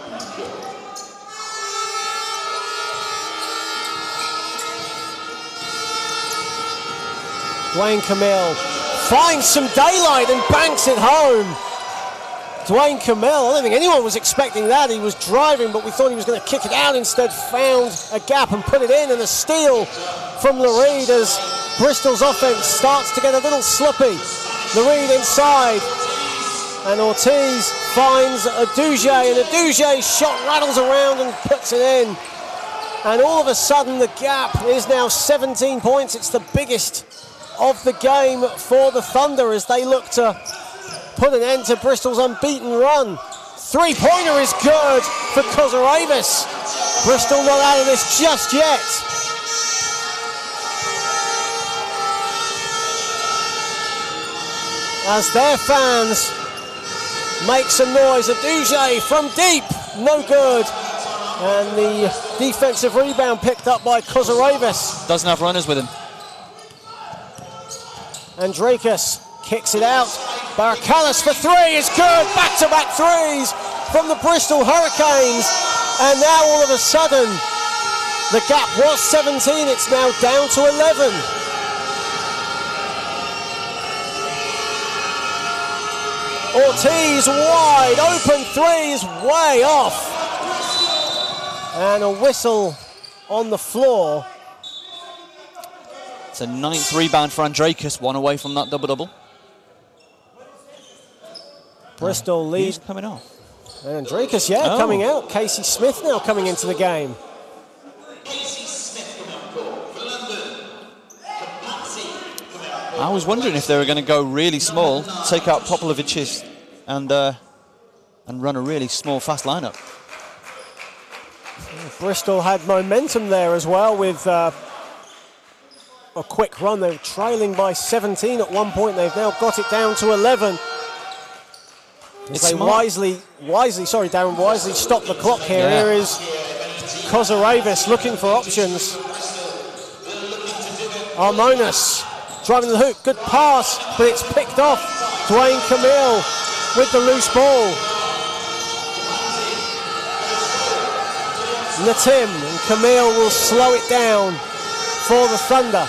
Dwayne Camille finds some daylight and banks it home. Dwayne Camille, I don't think anyone was expecting that. He was driving, but we thought he was going to kick it out. Instead, found a gap and put it in, and a steal from Lurid as Bristol's offense starts to get a little slippy. Lurid inside, and Ortiz finds Aduje, and Aduje's shot rattles around and puts it in. And all of a sudden, the gap is now 17 points. It's the biggest of the game for the Thunder as they look to put an end to Bristol's unbeaten run. Three-pointer is good for Kozarevis. Bristol not out of this just yet. As their fans make some noise. Aduje from deep, no good. And the defensive rebound picked up by Kozarevis. Doesn't have runners with him. Andrikas kicks it out. Barakalis for three is good. Back-to-back threes from the Bristol Hurricanes. And now all of a sudden, the gap was 17. It's now down to 11. Ortiz wide open three is way off. And a whistle on the floor. It's a 9th rebound for Andrikas, one away from that double-double. Bristol lead. Who's coming off? And Andrikas, coming out. Casey Smith now coming into the game. I was wondering if they were going to go really small, take out Popovic and run a really small, fast lineup. Bristol had momentum there as well with a quick run. They were trailing by 17 at one point. They've now got it down to 11. They Darren Wisely stopped the clock here. Yeah. Here is Kozarevis looking for options. Armonas driving the hoop, good pass, but it's picked off. Dwayne Camille with the loose ball. Natim and Camille will slow it down for the Thunder.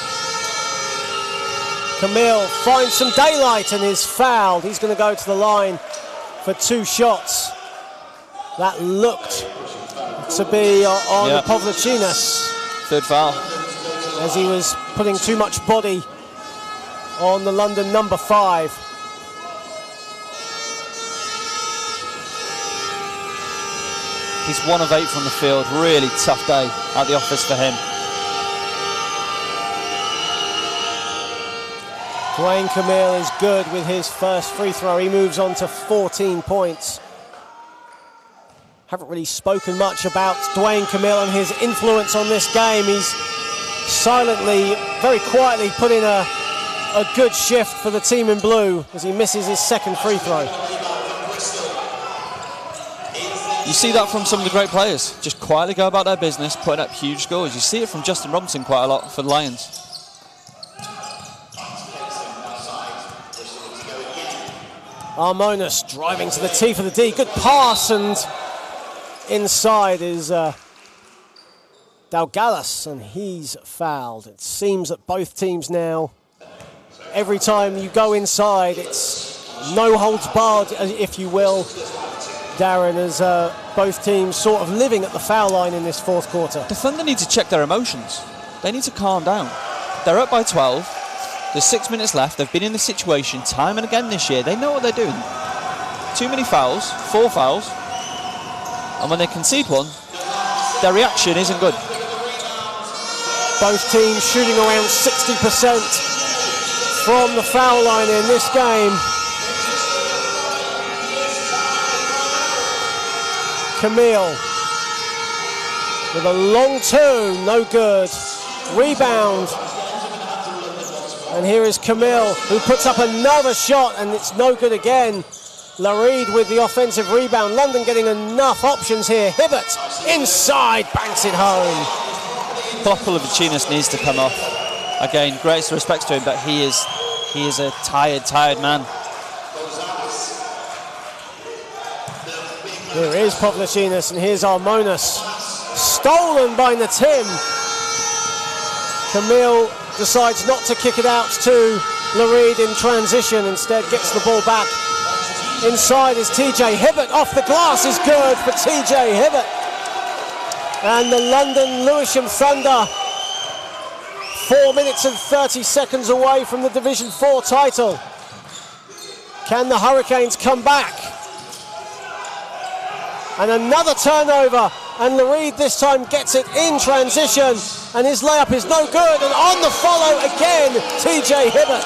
Camille finds some daylight and is fouled. He's going to go to the line for two shots. That looked to be on Pavlicinas. Third foul. As he was putting too much body on the London number 5. He's 1 of 8 from the field. Really tough day at the office for him. Dwayne Camille is good with his first free throw. He moves on to 14 points. Haven't really spoken much about Dwayne Camille and his influence on this game. He's silently, very quietly put in a a good shift for the team in blue as he misses his second free throw. You see that from some of the great players. Just quietly go about their business, putting up huge scores. You see it from Justin Robinson quite a lot for the Lions. Armonis driving to the T for the D. Good pass, and inside is Dalgalas, and he's fouled. It seems that both teams now, every time you go inside, it's no holds barred, if you will, Darren, as both teams sort of living at the foul line in this fourth quarter. The Thunder need to check their emotions. They need to calm down. They're up by 12. There's 6 minutes left. They've been in this situation time and again this year. They know what they're doing. Too many fouls, 4 fouls. And when they concede one, their reaction isn't good. Both teams shooting around 60% from the foul line in this game. Camille with a long two, no good. Rebound. And here is Camille, who puts up another shot, and it's no good again. Lareed with the offensive rebound. London getting enough options here. Hibbert inside, banks it home. Popolovičinas needs to come off. Again, greatest respects to him, but he is a tired man. Here is Popolovičinas, and here's Armonis. Stolen by Natim. Camille decides not to kick it out to Lareed in transition, instead gets the ball back. Inside is TJ Hibbert. Off the glass is good for TJ Hibbert. And the London Lewisham Thunder, 4 minutes and 30 seconds away from the Division 4 title. Can the Hurricanes come back? And another turnover, and Lareed this time gets it in transition, and his layup is no good, and on the follow again, TJ Hibbert.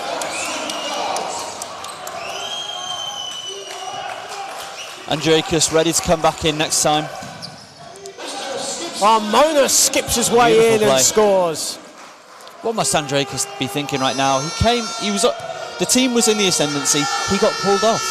Andrakis ready to come back in next time. Armonis skips his way Beautiful in play. and scores. What must Andrakis be thinking right now? The team was in the ascendancy, he got pulled off.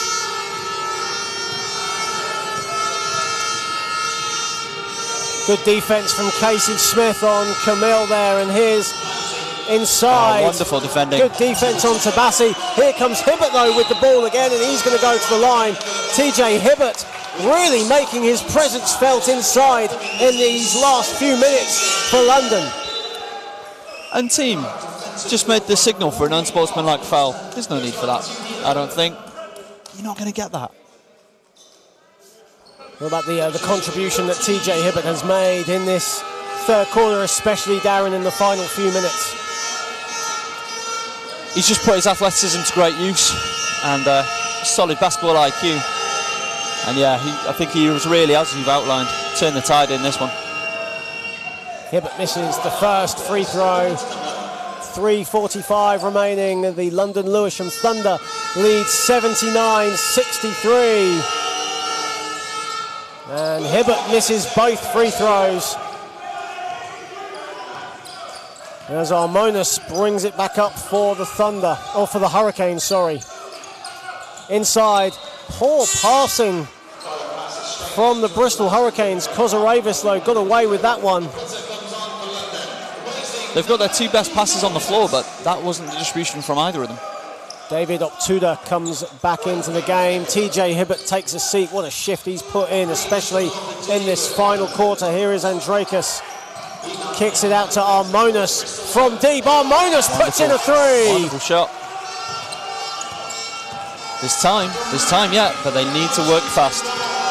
Good defense from Casey Smith on Camille there, and here's inside. Oh, wonderful defending. Good defense on Tabassi. Here comes Hibbert though with the ball again, and he's going to go to the line. TJ Hibbert really making his presence felt inside in these last few minutes for London. And team just made the signal for an unsportsmanlike foul. There's no need for that, I don't think. You're not going to get that. What about the contribution that TJ Hibbert has made in this third quarter, especially, Darren, in the final few minutes? He's just put his athleticism to great use and solid basketball IQ. And yeah, I think he was really, as you've outlined, turned the tide in this one. Hibbert misses the first free throw. 3:45 remaining. The London Lewisham Thunder leads 79-63. And Hibbert misses both free throws. As Armonis brings it back up for the Thunder, or for the Hurricanes, sorry. Inside, poor passing from the Bristol Hurricanes. Kozarevis, though, got away with that one. They've got their 2 best passes on the floor, but that wasn't the distribution from either of them. David Optuda comes back into the game. TJ Hibbert takes a seat. What a shift he's put in, especially in this final quarter. Here is Andrakis. Kicks it out to Armonis from deep. Armonis puts in a three. Wonderful shot. There's time yet, but they need to work fast.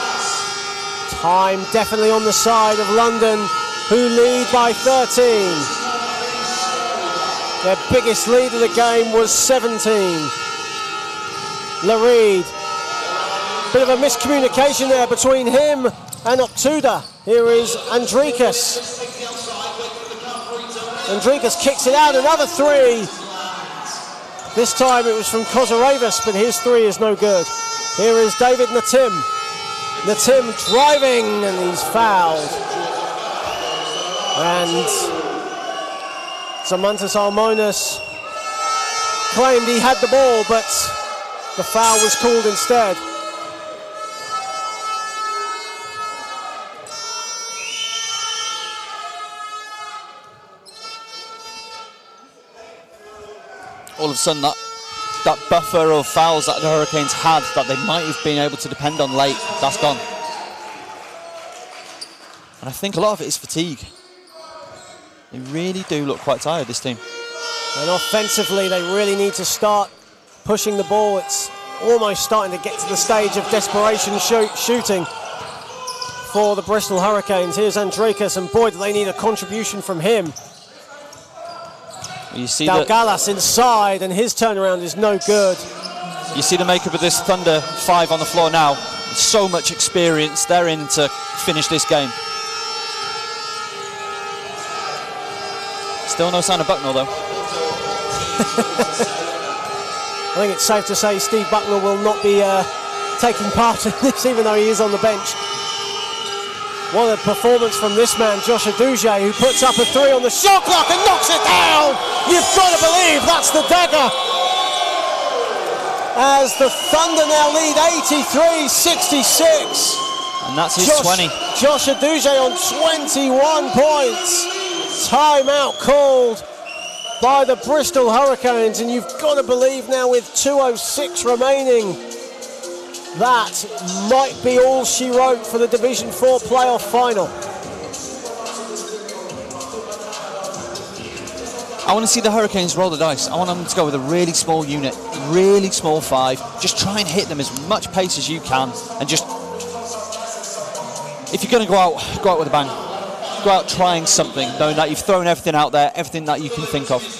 Time definitely on the side of London, who lead by 13. Their biggest lead of the game was 17. Lareed. Bit of a miscommunication there between him and Optuda. Here is Andrakis. Andrakis kicks it out, another three. This time it was from Kozarevis, but his three is no good. Here is David Natim. Natim driving, and he's fouled. And Samantas Armonis claimed he had the ball, but the foul was called instead. All of a sudden, that buffer of fouls that the Hurricanes had that they might have been able to depend on late, that's gone. And I think a lot of it is fatigue. They really do look quite tired, this team. And offensively, they really need to start pushing the ball. It's almost starting to get to the stage of desperation shooting for the Bristol Hurricanes. Here's Andrakis, and boy, do they need a contribution from him. You see Dalgalas inside, and his turnaround is no good. You see the makeup of this Thunder 5 on the floor now. So much experience. They're in to finish this game. Still no sign of Bucknell, though. I think it's safe to say Steve Bucknell will not be taking part in this, even though he is on the bench. What a performance from this man, Josh Aduje, who puts up a 3 on the shot clock and knocks it down. You've got to believe that's the dagger. As the Thunder now lead 83-66. And that's his 20. Josh Aduje on 21 points. Timeout called by the Bristol Hurricanes, and you've got to believe now with 2:06 remaining, that might be all she wrote for the Division 4 playoff final. I want to see the Hurricanes roll the dice. I want them to go with a really small unit, really small 5. Just try and hit them as much pace as you can, and just, if you're going to go out with a bang. Go out trying something, knowing that you've thrown everything out there, everything that you can think of.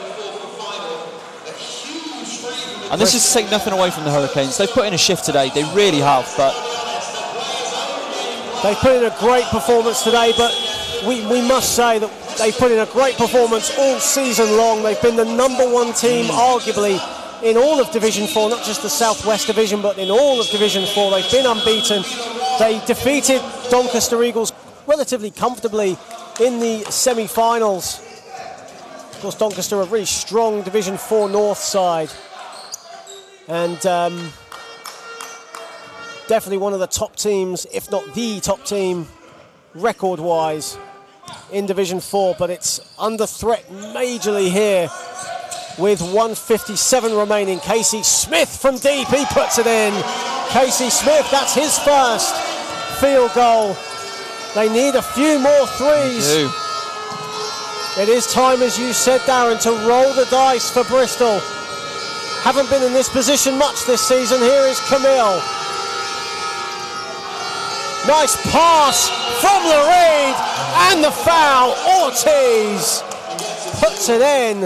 And this is to take nothing away from the Hurricanes. They've put in a shift today, they really have, but... They've put in a great performance today, but we must say that they've put in a great performance all season long. They've been the #1 team, arguably, in all of Division 4, not just the Southwest Division, but in all of Division 4. They've been unbeaten. They defeated Doncaster Eagles relatively comfortably in the semi-finals. Of course, Doncaster are a really strong Division 4 North side, and definitely one of the top teams, if not the top team, record-wise in Division 4, but it's under threat majorly here with 1:57 remaining. Casey Smith from deep, he puts it in. Casey Smith, that's his first field goal. They need a few more threes. They do. It is time, as you said, Darren, to roll the dice for Bristol. Haven't been in this position much this season. Here is Camille. Nice pass from Lareed, and the foul. Ortiz puts it in.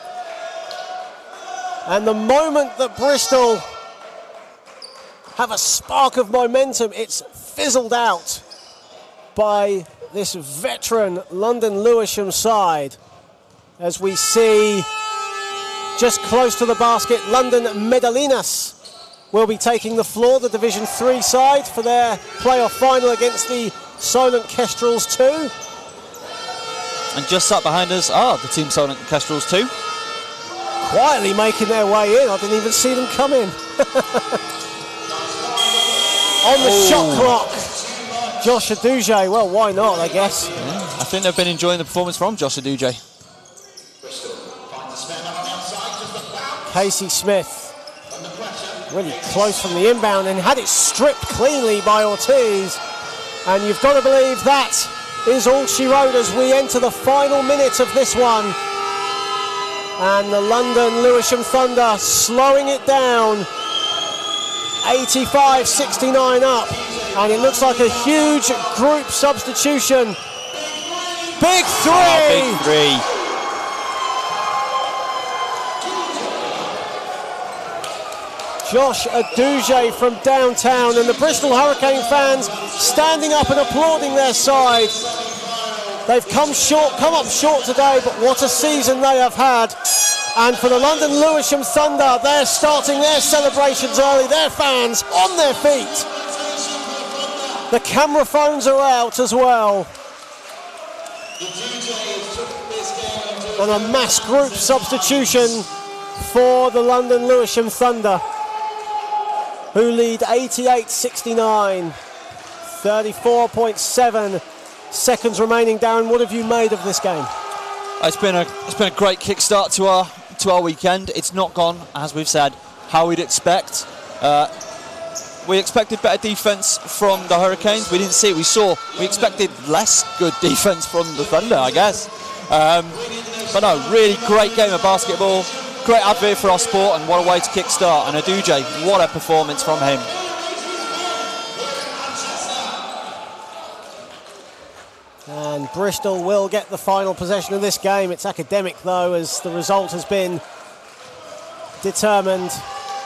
And the moment that Bristol have a spark of momentum, it's fizzled out by this veteran London Lewisham side. As we see just close to the basket, London Medalinas will be taking the floor, the Division 3 side, for their playoff final against the Solent Kestrels 2. And just sat behind us are the Team Solent Kestrels 2. Quietly making their way in. I didn't even see them come in. On the shot clock, Josh Aduje. Well, why not, I guess. Yeah, I think they've been enjoying the performance from Josh Aduje. Casey Smith, really close from the inbound, and had it stripped cleanly by Ortiz. And you've got to believe that is all she wrote as we enter the final minute of this one. And the London Lewisham Thunder slowing it down, 85-69 up. And it looks like a huge group substitution. Big three! Oh, big three. Josh Aduje from downtown, and the Bristol Hurricane fans standing up and applauding their side. They've come up short today, but what a season they have had. And for the London Lewisham Thunder, they're starting their celebrations early, their fans on their feet. The camera phones are out as well. And a mass group substitution for the London Lewisham Thunder, who lead 88-69. 34.7 seconds remaining. Darren, what have you made of this game? It's been a great kickstart to our weekend. It's not gone, as we've said, how we'd expect. We expected better defence from the Hurricanes. We didn't see it. We expected less good defence from the Thunder, I guess. But no, really great game of basketball. Great advert for our sport, and what a way to kickstart. And Aduje, what a performance from him. And Bristol will get the final possession of this game. It's academic, though, as the result has been determined.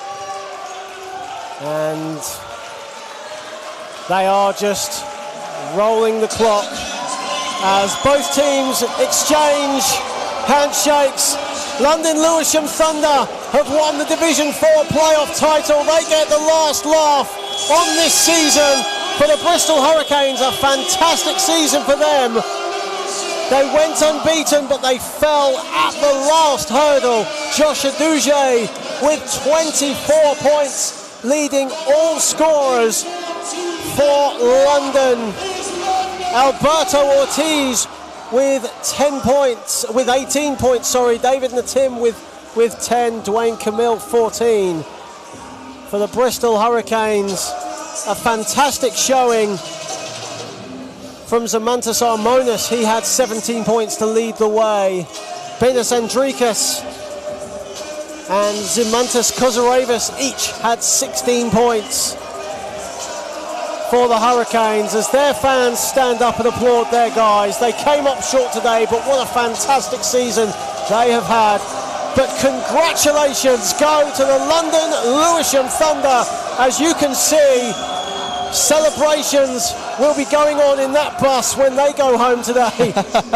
And they are just rolling the clock as both teams exchange handshakes. London Lewisham Thunder have won the Division 4 playoff title. They get the last laugh on this season. For the Bristol Hurricanes, a fantastic season for them. They went unbeaten, but they fell at the last hurdle. Josh Aduje with 24 points, leading all scorers for London. Alberto Ortiz with 10 points, with 18 points, sorry. David Natim with 10, Dwayne Camille 14. For the Bristol Hurricanes, a fantastic showing from Zamantas Armonis. He had 17 points to lead the way. Benas Andrikas and Zimantas Kozarevis each had 16 points for the Hurricanes as their fans stand up and applaud their guys. They came up short today, but what a fantastic season they have had. But congratulations go to the London Lewisham Thunder. As you can see, celebrations will be going on in that bus when they go home today.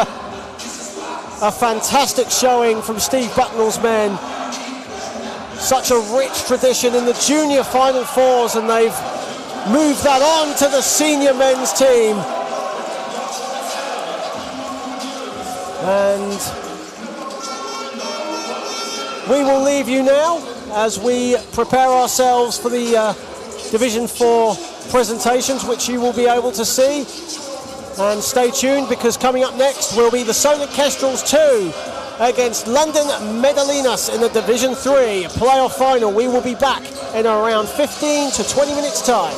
A fantastic showing from Steve Bucknell's men. Such a rich tradition in the junior Final Fours, and they've moved that on to the senior men's team. And we will leave you now as we prepare ourselves for the Division 4 presentations, which you will be able to see. And stay tuned, because coming up next will be the Solent Kestrels 2 against London Medalinas in the Division 3 playoff final. We will be back in around 15 to 20 minutes time.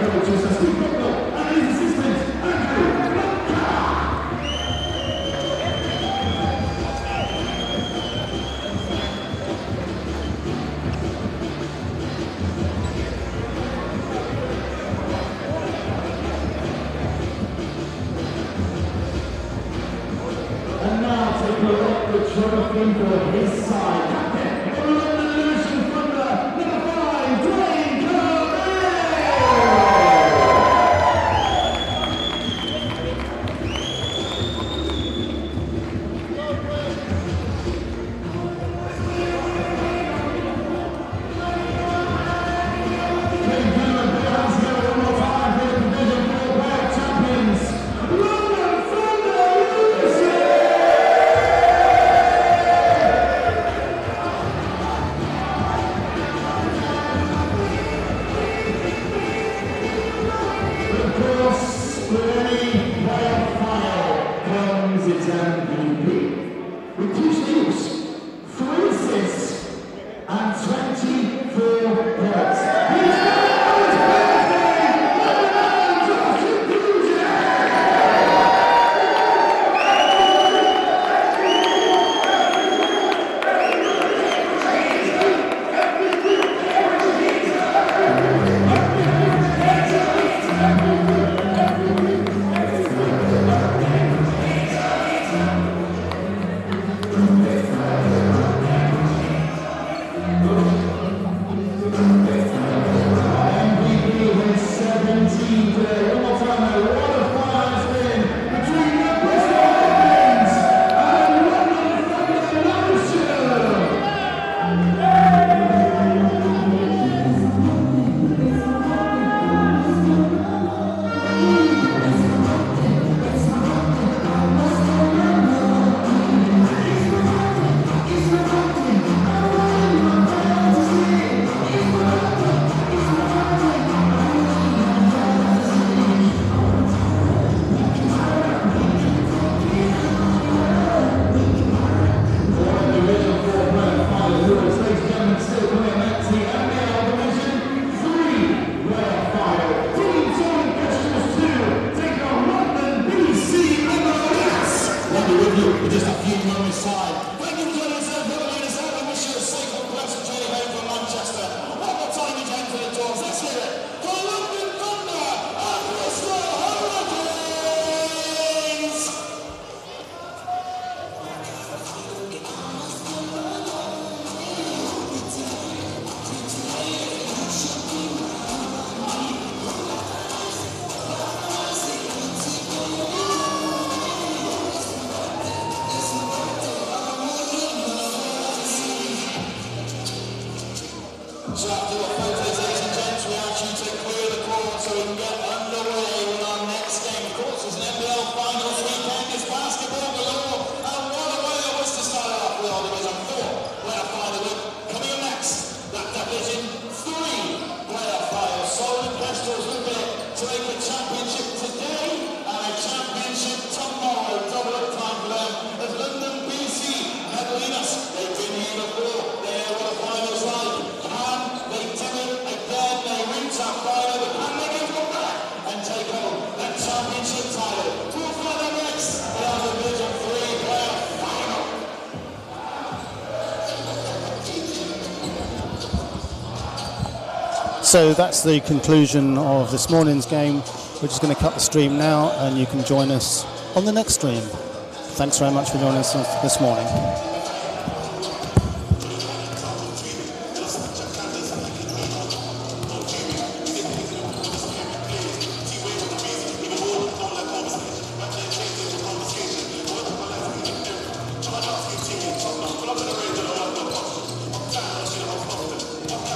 And now to collect the trophy for his side, captain, the London Illusion Thunder, number 5, Dwayne Carey! With 2 steals, 3 assists, and 24 points. Just a few moments time. Thank you for joining us and I wish you a safe and pleasant journey home from Manchester. One more time you came for the doors. Let's hear it. The London Thunder and Bristol Hurricanes! So after the photos, ladies and gents, we ask you to clear the court so we can get underway with our next game. Of course, it's an NBL Finals weekend. It's basketball galore. And what a way it was to start off with our Division 4 playoff final. Coming up next, that Division 3 playoff final. Solid Pistols with it to make a championship today and a championship tomorrow. Double up time for them as London BC Medalinas. They've been here before. They know what a final's like. They do it again, they reach that final, and they can go back and take home that championship title. We'll find out next in our Division 3 playoff final. So that's the conclusion of this morning's game. We're just going to cut the stream now and you can join us on the next stream. Thanks very much for joining us this morning.